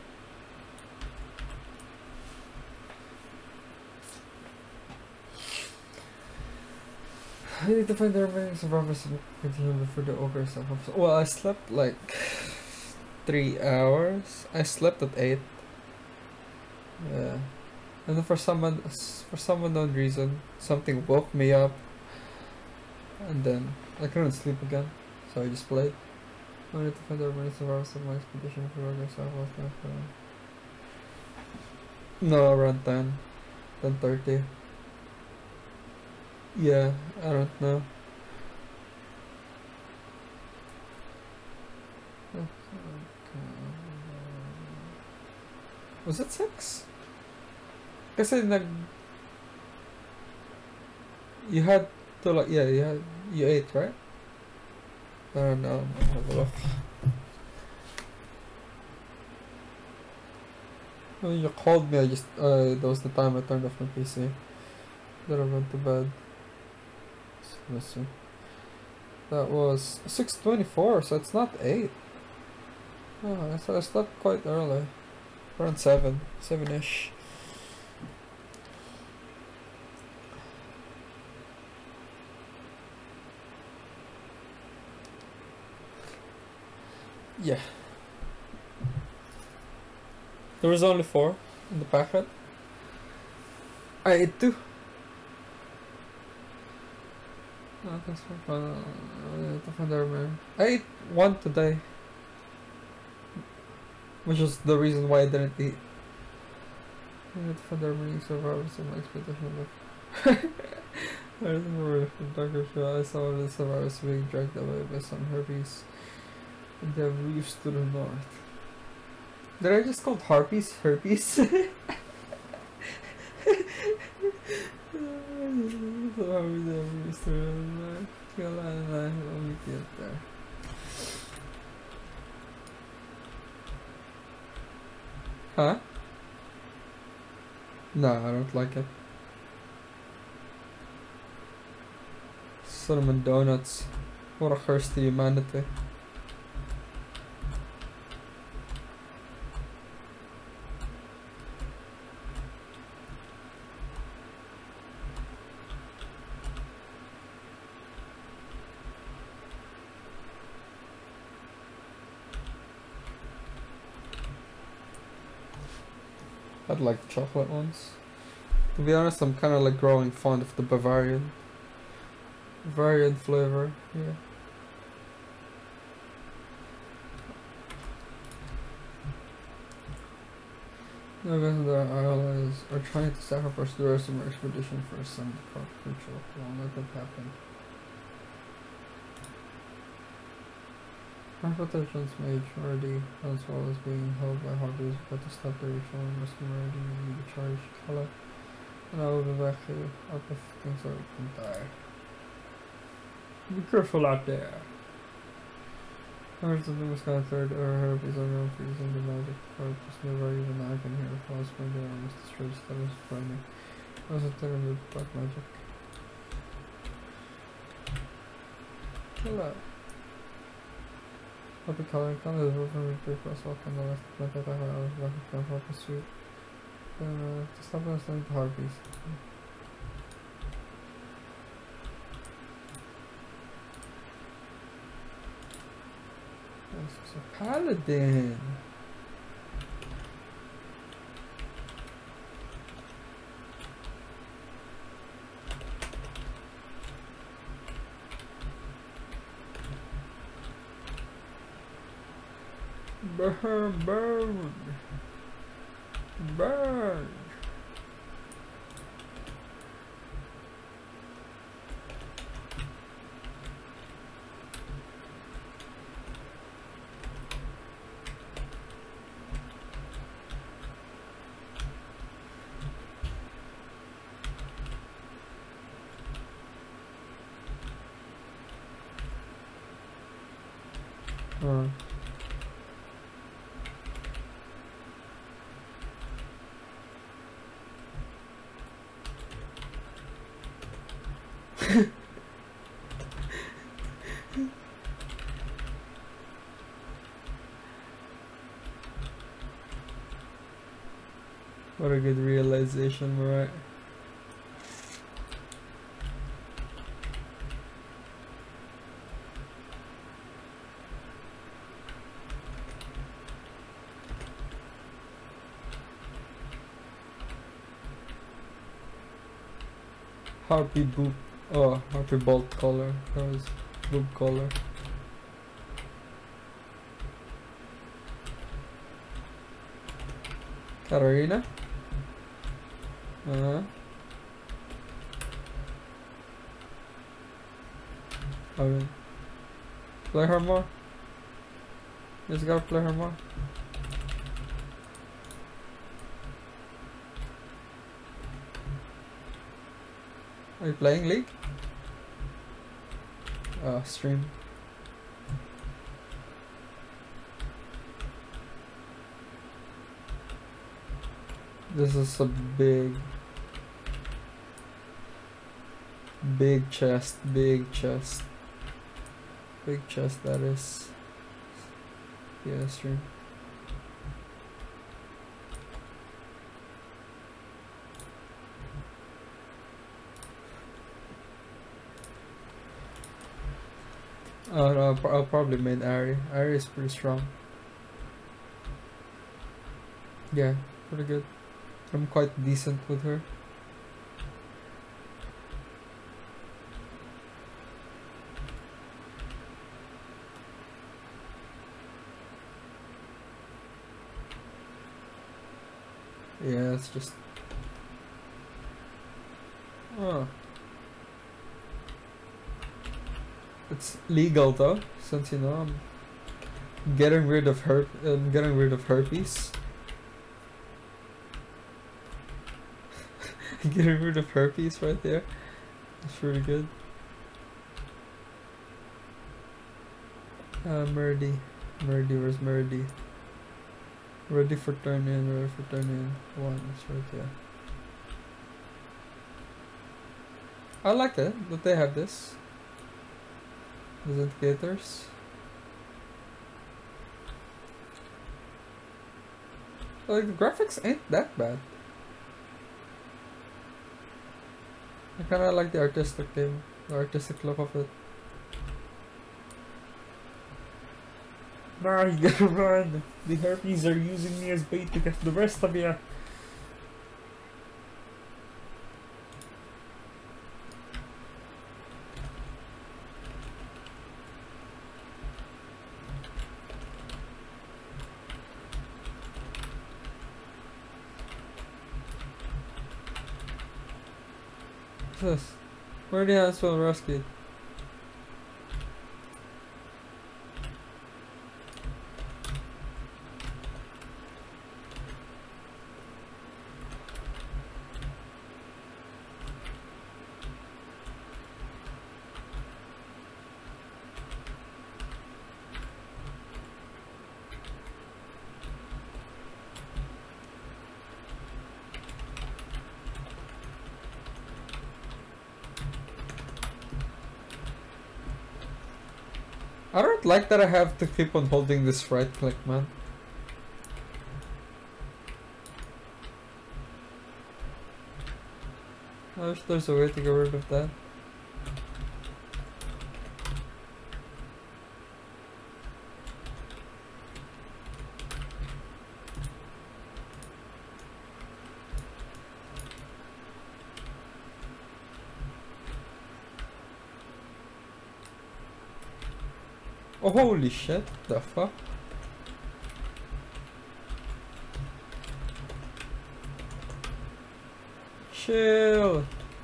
I need to find the remaining survivors and continue before the ogre stuff. Well, I slept like 3 hours. I slept at 8. Yeah. And then for some unknown reason, something woke me up. And then I couldn't sleep again. So I just played. I need to find the remaining survivors of my expedition for ogre stuff. No, around 10:30. Yeah, I don't know. Was it 6? Kasi you had to like, yeah, you ate, right? I don't know, I'll have a look. When you called me, I just, that was the time I turned off my PC. Then I went to bed. Let's see. That was 6:24, so it's not 8. Oh, I slept quite early. Around 7-ish. Yeah. There was only 4 in the packet. I ate 2. Oh, that's so fun. I ate 1 today. Which is the reason why I didn't eat. I need to find the remaining survivors of my expedition. I remember from Dr. Shaw, I saw one of the survivors being dragged away by some harpies. And they have reefs to the north. Did I just call harpies herpes? are we there, Mr. Let me get there. Huh? No, I don't like it. Cinnamon donuts. What a curse to humanity. I'd like the chocolate ones. To be honest, I'm kind of like growing fond of the Bavarian flavor. Yeah. No guys in the allies are trying to sacrifice the rest of our expedition for a semi-crop ritual. Won't let that happen. Transportation's mage already, as well as being held by Harpies, but to stop the ritual and rescue Meridian and need to charge Kala. And I will be back here up if things are can die. Be careful out there. There's something was kind of third or Harpies are known for using the magic part to smooth out even I can hear falls when they almost destroyed status finding. I was attending with black magic. Hello. Happy coloring kind of over with brief us walk on the left like that I was lucky to help us suit. Then to stop us doing the Harpies. This is a paladin. Burn, burn, burn. What a good realization, right? Harpy boop. Oh, Harpy bolt collar. That was boop collar. Katarina? Okay. Play her more. Just gotta play her more. Are you playing League? Stream. This is a big chest, big chest that is. Yeah, stream. Oh no, I'll probably main Ari. Ari is pretty strong. Yeah, pretty good. I'm quite decent with her. Yeah, it's just... Oh. It's legal though, since you know I'm getting rid of herpes. Getting rid of herpes right there. It's really good. Murdy. Where's Murdy? Ready for turn in, ready for turn in. One, that's right, yeah. I like it that they have this. These indicators. Like, the graphics ain't that bad. I kinda like the artistic thing, the artistic look of it. Nah, you gotta run. The herpes are using me as bait to get the rest of you. What's this? Where the hell is well rescued? I don't like that I have to keep on holding this right click, man. I wish there's a way to get rid of that. Oh, holy shit, the fuck? Chill.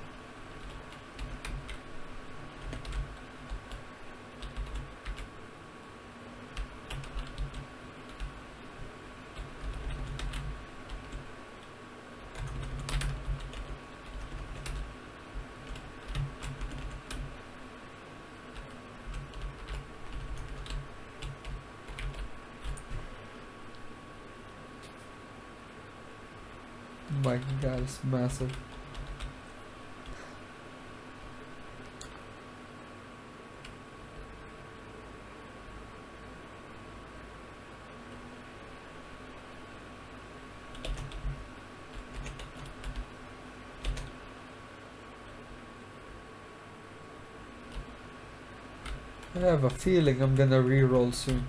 My god, it's massive. I have a feeling I'm gonna re-roll soon.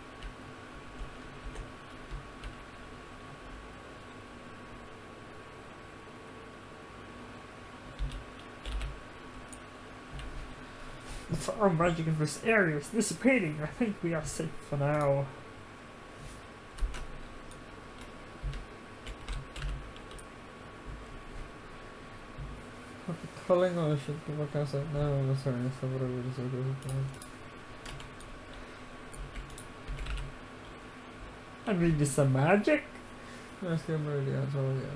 The foul magic in this area is dissipating. I think we are safe for now. Calling or shit, what can I say? No, I'm sorry, it's not whatever it is. I mean, this some magic? Let's get ready, that's all, yeah.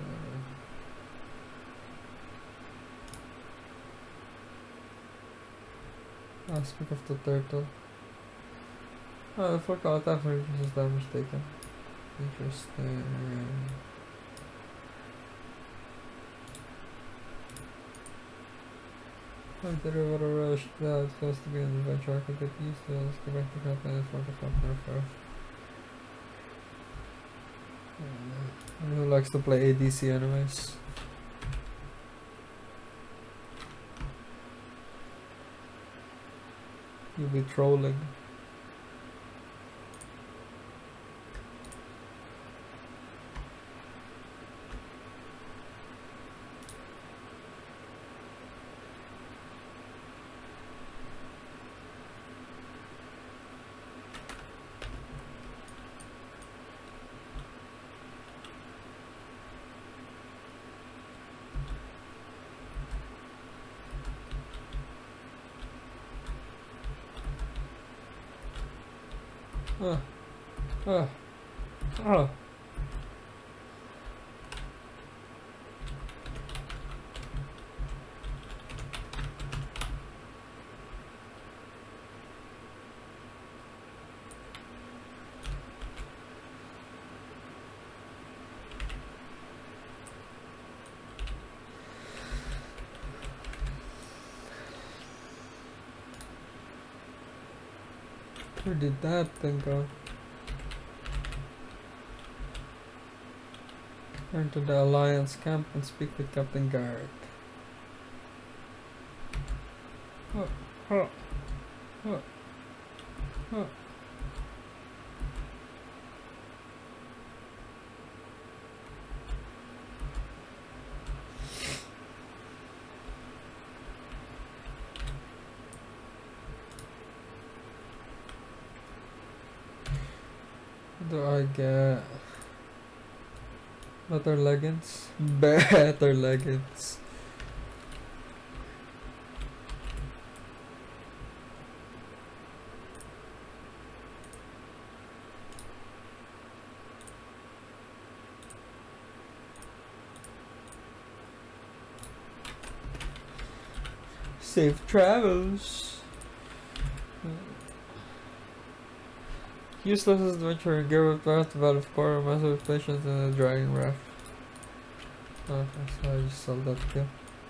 Speak of the turtle. Oh, I forgot that reduces damage taken. Interesting. The river rush, it's supposed to be an adventure. I could get used to it. Let's go back to camp and for the camp first. Who likes to play ADC anyways? You'll be trolling. Oh. Where did that thing go? Turn to the Alliance camp and speak with Captain Garrick. Oh, oh, oh, oh. Do I get better leggings? Better leggings. Safe travels. Useless adventure and give with path about of core massive patience and a dragging raft. Okay, so I just sold that kill.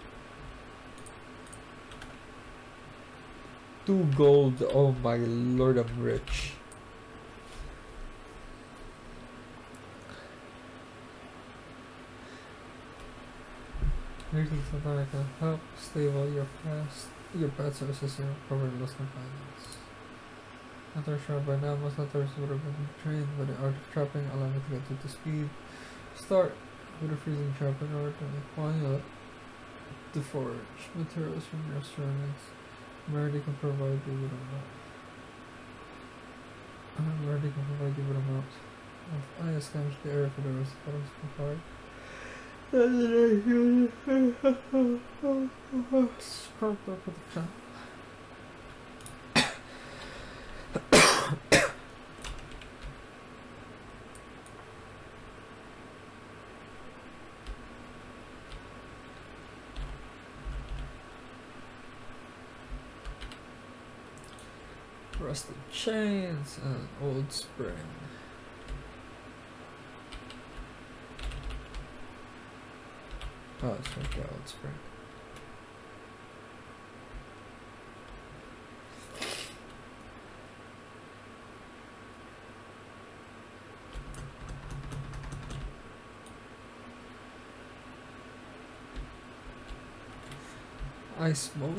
2 gold, oh my lord, I'm rich. Here's something I can help stable your past services and recover lost companions. Hunter sharp by now, most hunters would have been trained by the art of trapping, allow me to get you to speed. Start with a freezing trap in order to acquire the forage materials from your surroundings. Meredy can provide you with a map. Meredy can provide you with a map. If I establish the area for the rest of us to Scrub up with the camp. Rusted chains and old spring. Oh, it's right there, old spring. Ice moat.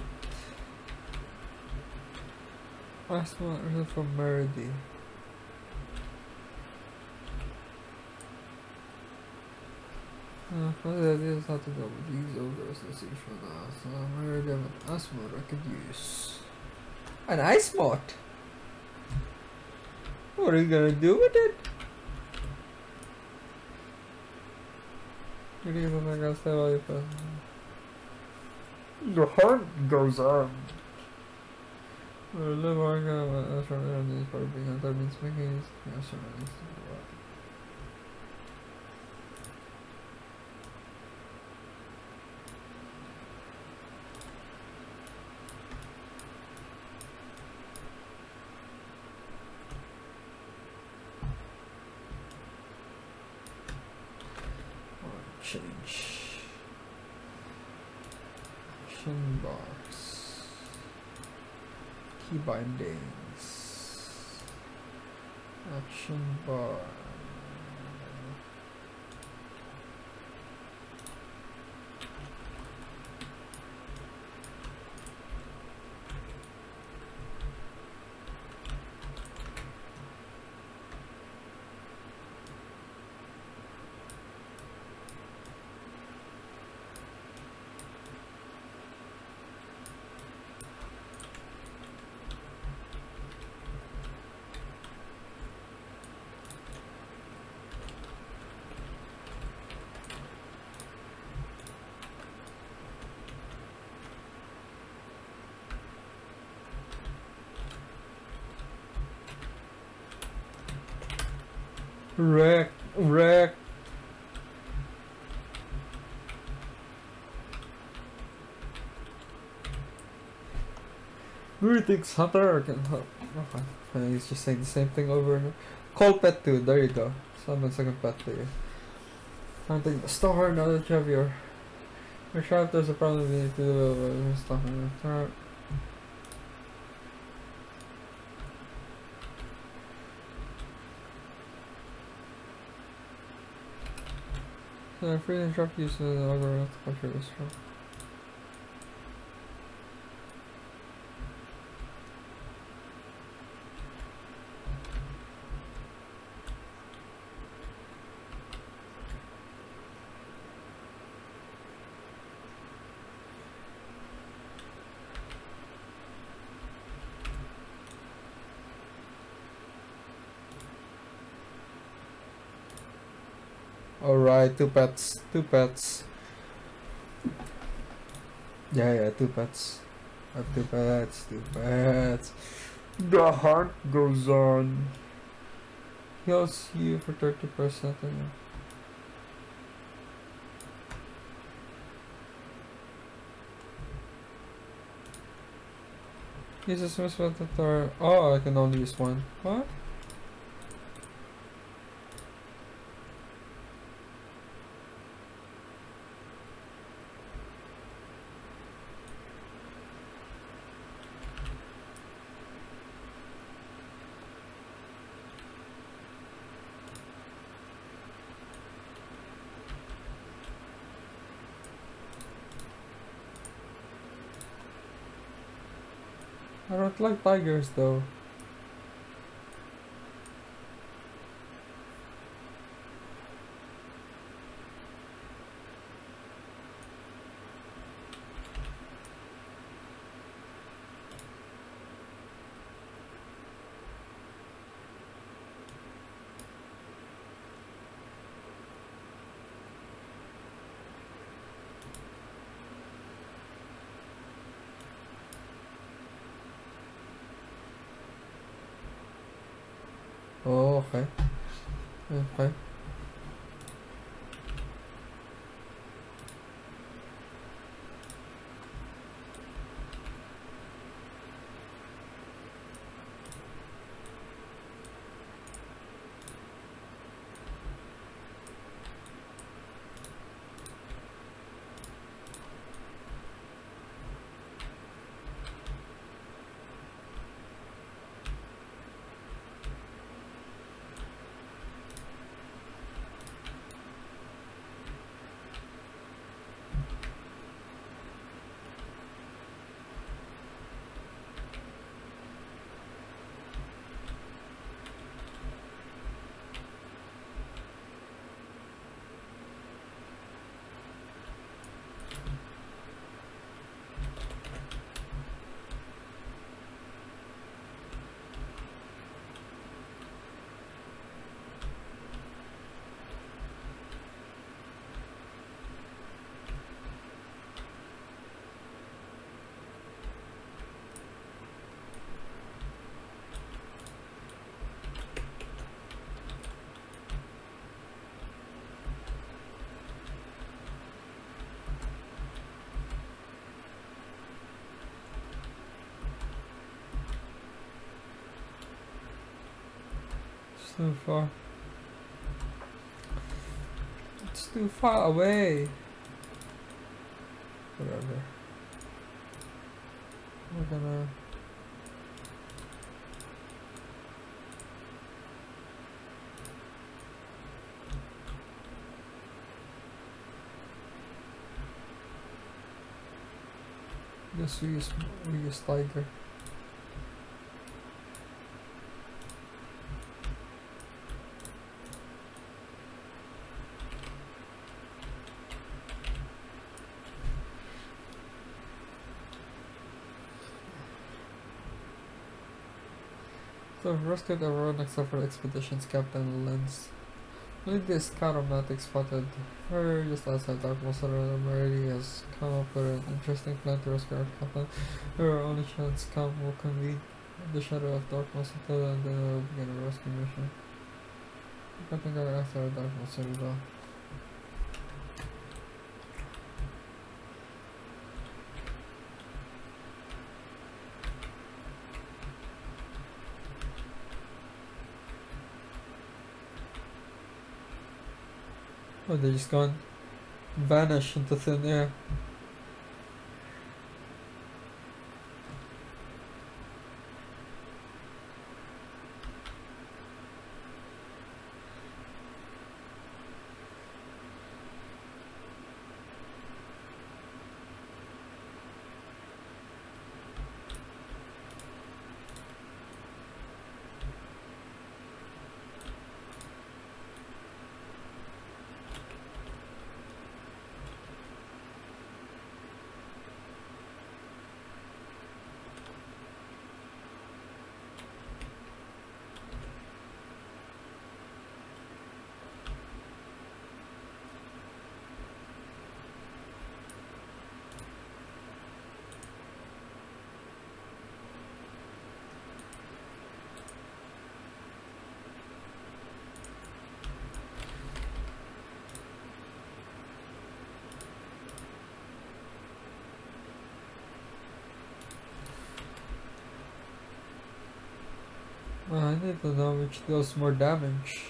Ice moat is from Meredy. But the idea is how to go with these older associations for now. So Meredy have an ice moat I could use. An ice moat? What are you gonna do with it? It isn't like I said all your presents. Your heart goes on. Live on astronaut for being hunter means making astronauts to go out. Change. Action box. Key bindings. Action bar. Wreck. Greetings, Hunter. Can help. Okay. He's just saying the same thing over and over. Call pet 2. There you go. Summon second pet to you. Hunting the star. Now that you have your trap, there's a problem you need to do stuff in the trap. Freezing trap uses the algorithm to capture this trap. Alright, two pets. Yeah, two pets. I have two pets. The hunt goes on. Heals you for 30%. Use a Smith method. Oh, I can only use one. What? I don't like tigers though. Oh, okay. Okay. It's too far. It's too far away. Whatever. We're gonna... Guess we use tiger. So rescued everyone except for the expedition's captain Lens. Only the Scaromatic spotted her just outside Dark Monster. Mary has come up with an interesting plan to rescue our captain. Her only chance camp will convene in the shadow of Dark Monster and then we'll begin a rescue mission. Captain got after Dark Monster as well. Oh, they just gone vanish into thin air. need to know which deals more damage.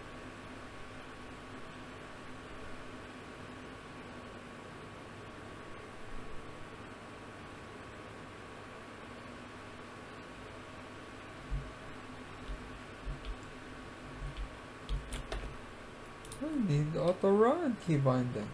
I need auto run key binding.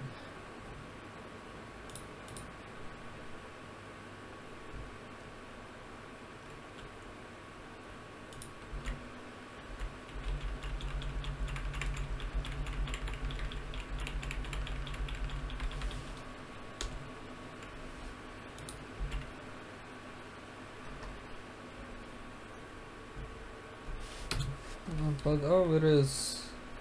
But oh, it is.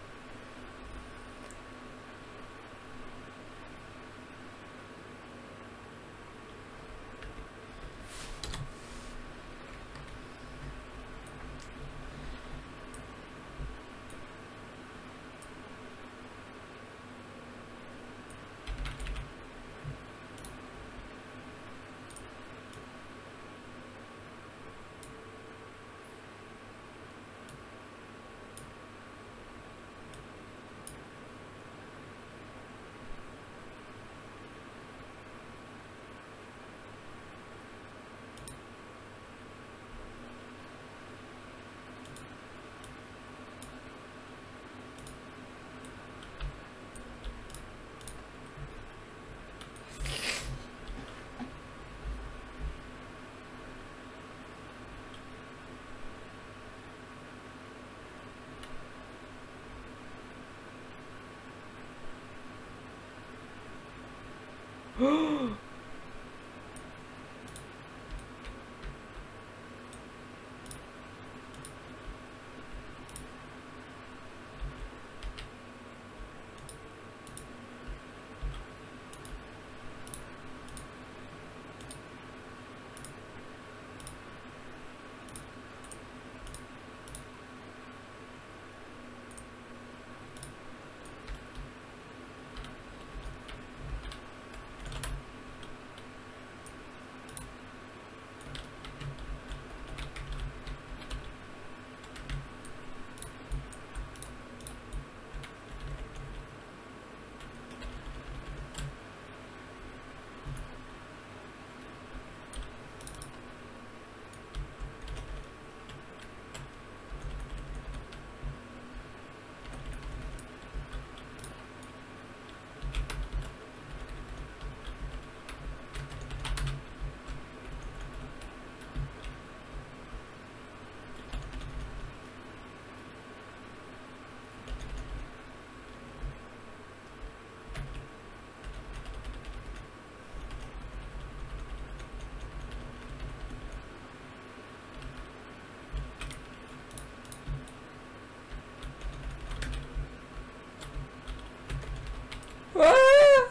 Ah!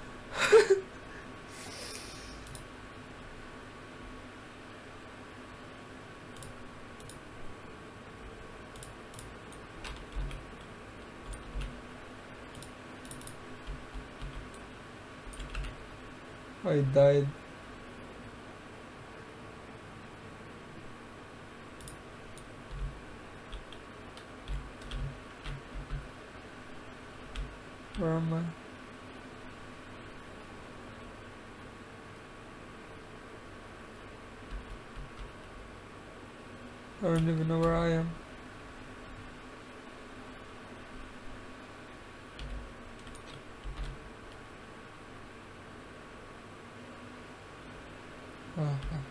I died. Where am I? I don't even know where I am. Okay.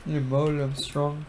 You mold them strong.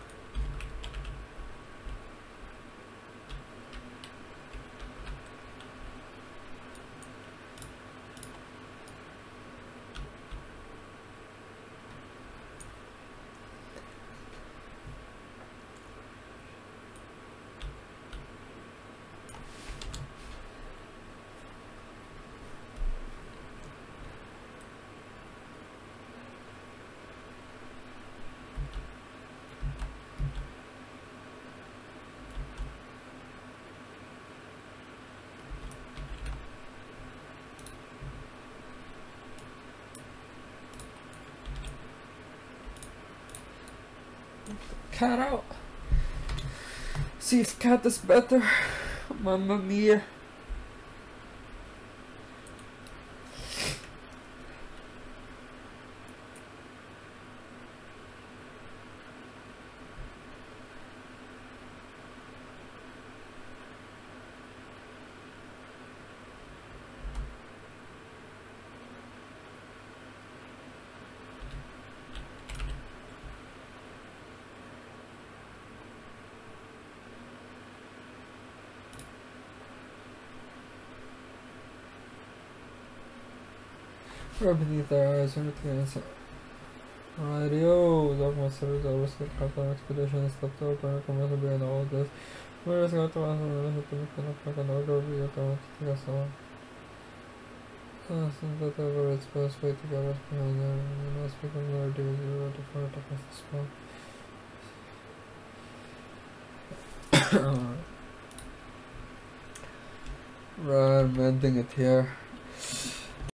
Cat out. See if cat is better. Mamma mia. Right beneath their eyes, everything is alright. Yo, Dark Monster is always good. Captain Expedition stepped up and recommended behind all this. Where is got to answer the pin up like an order of the authority to take us on? Since that ever it's best way to get us behind there, and now speaking more deals, you were to fire attack us the spot. Right, I'm ending it here.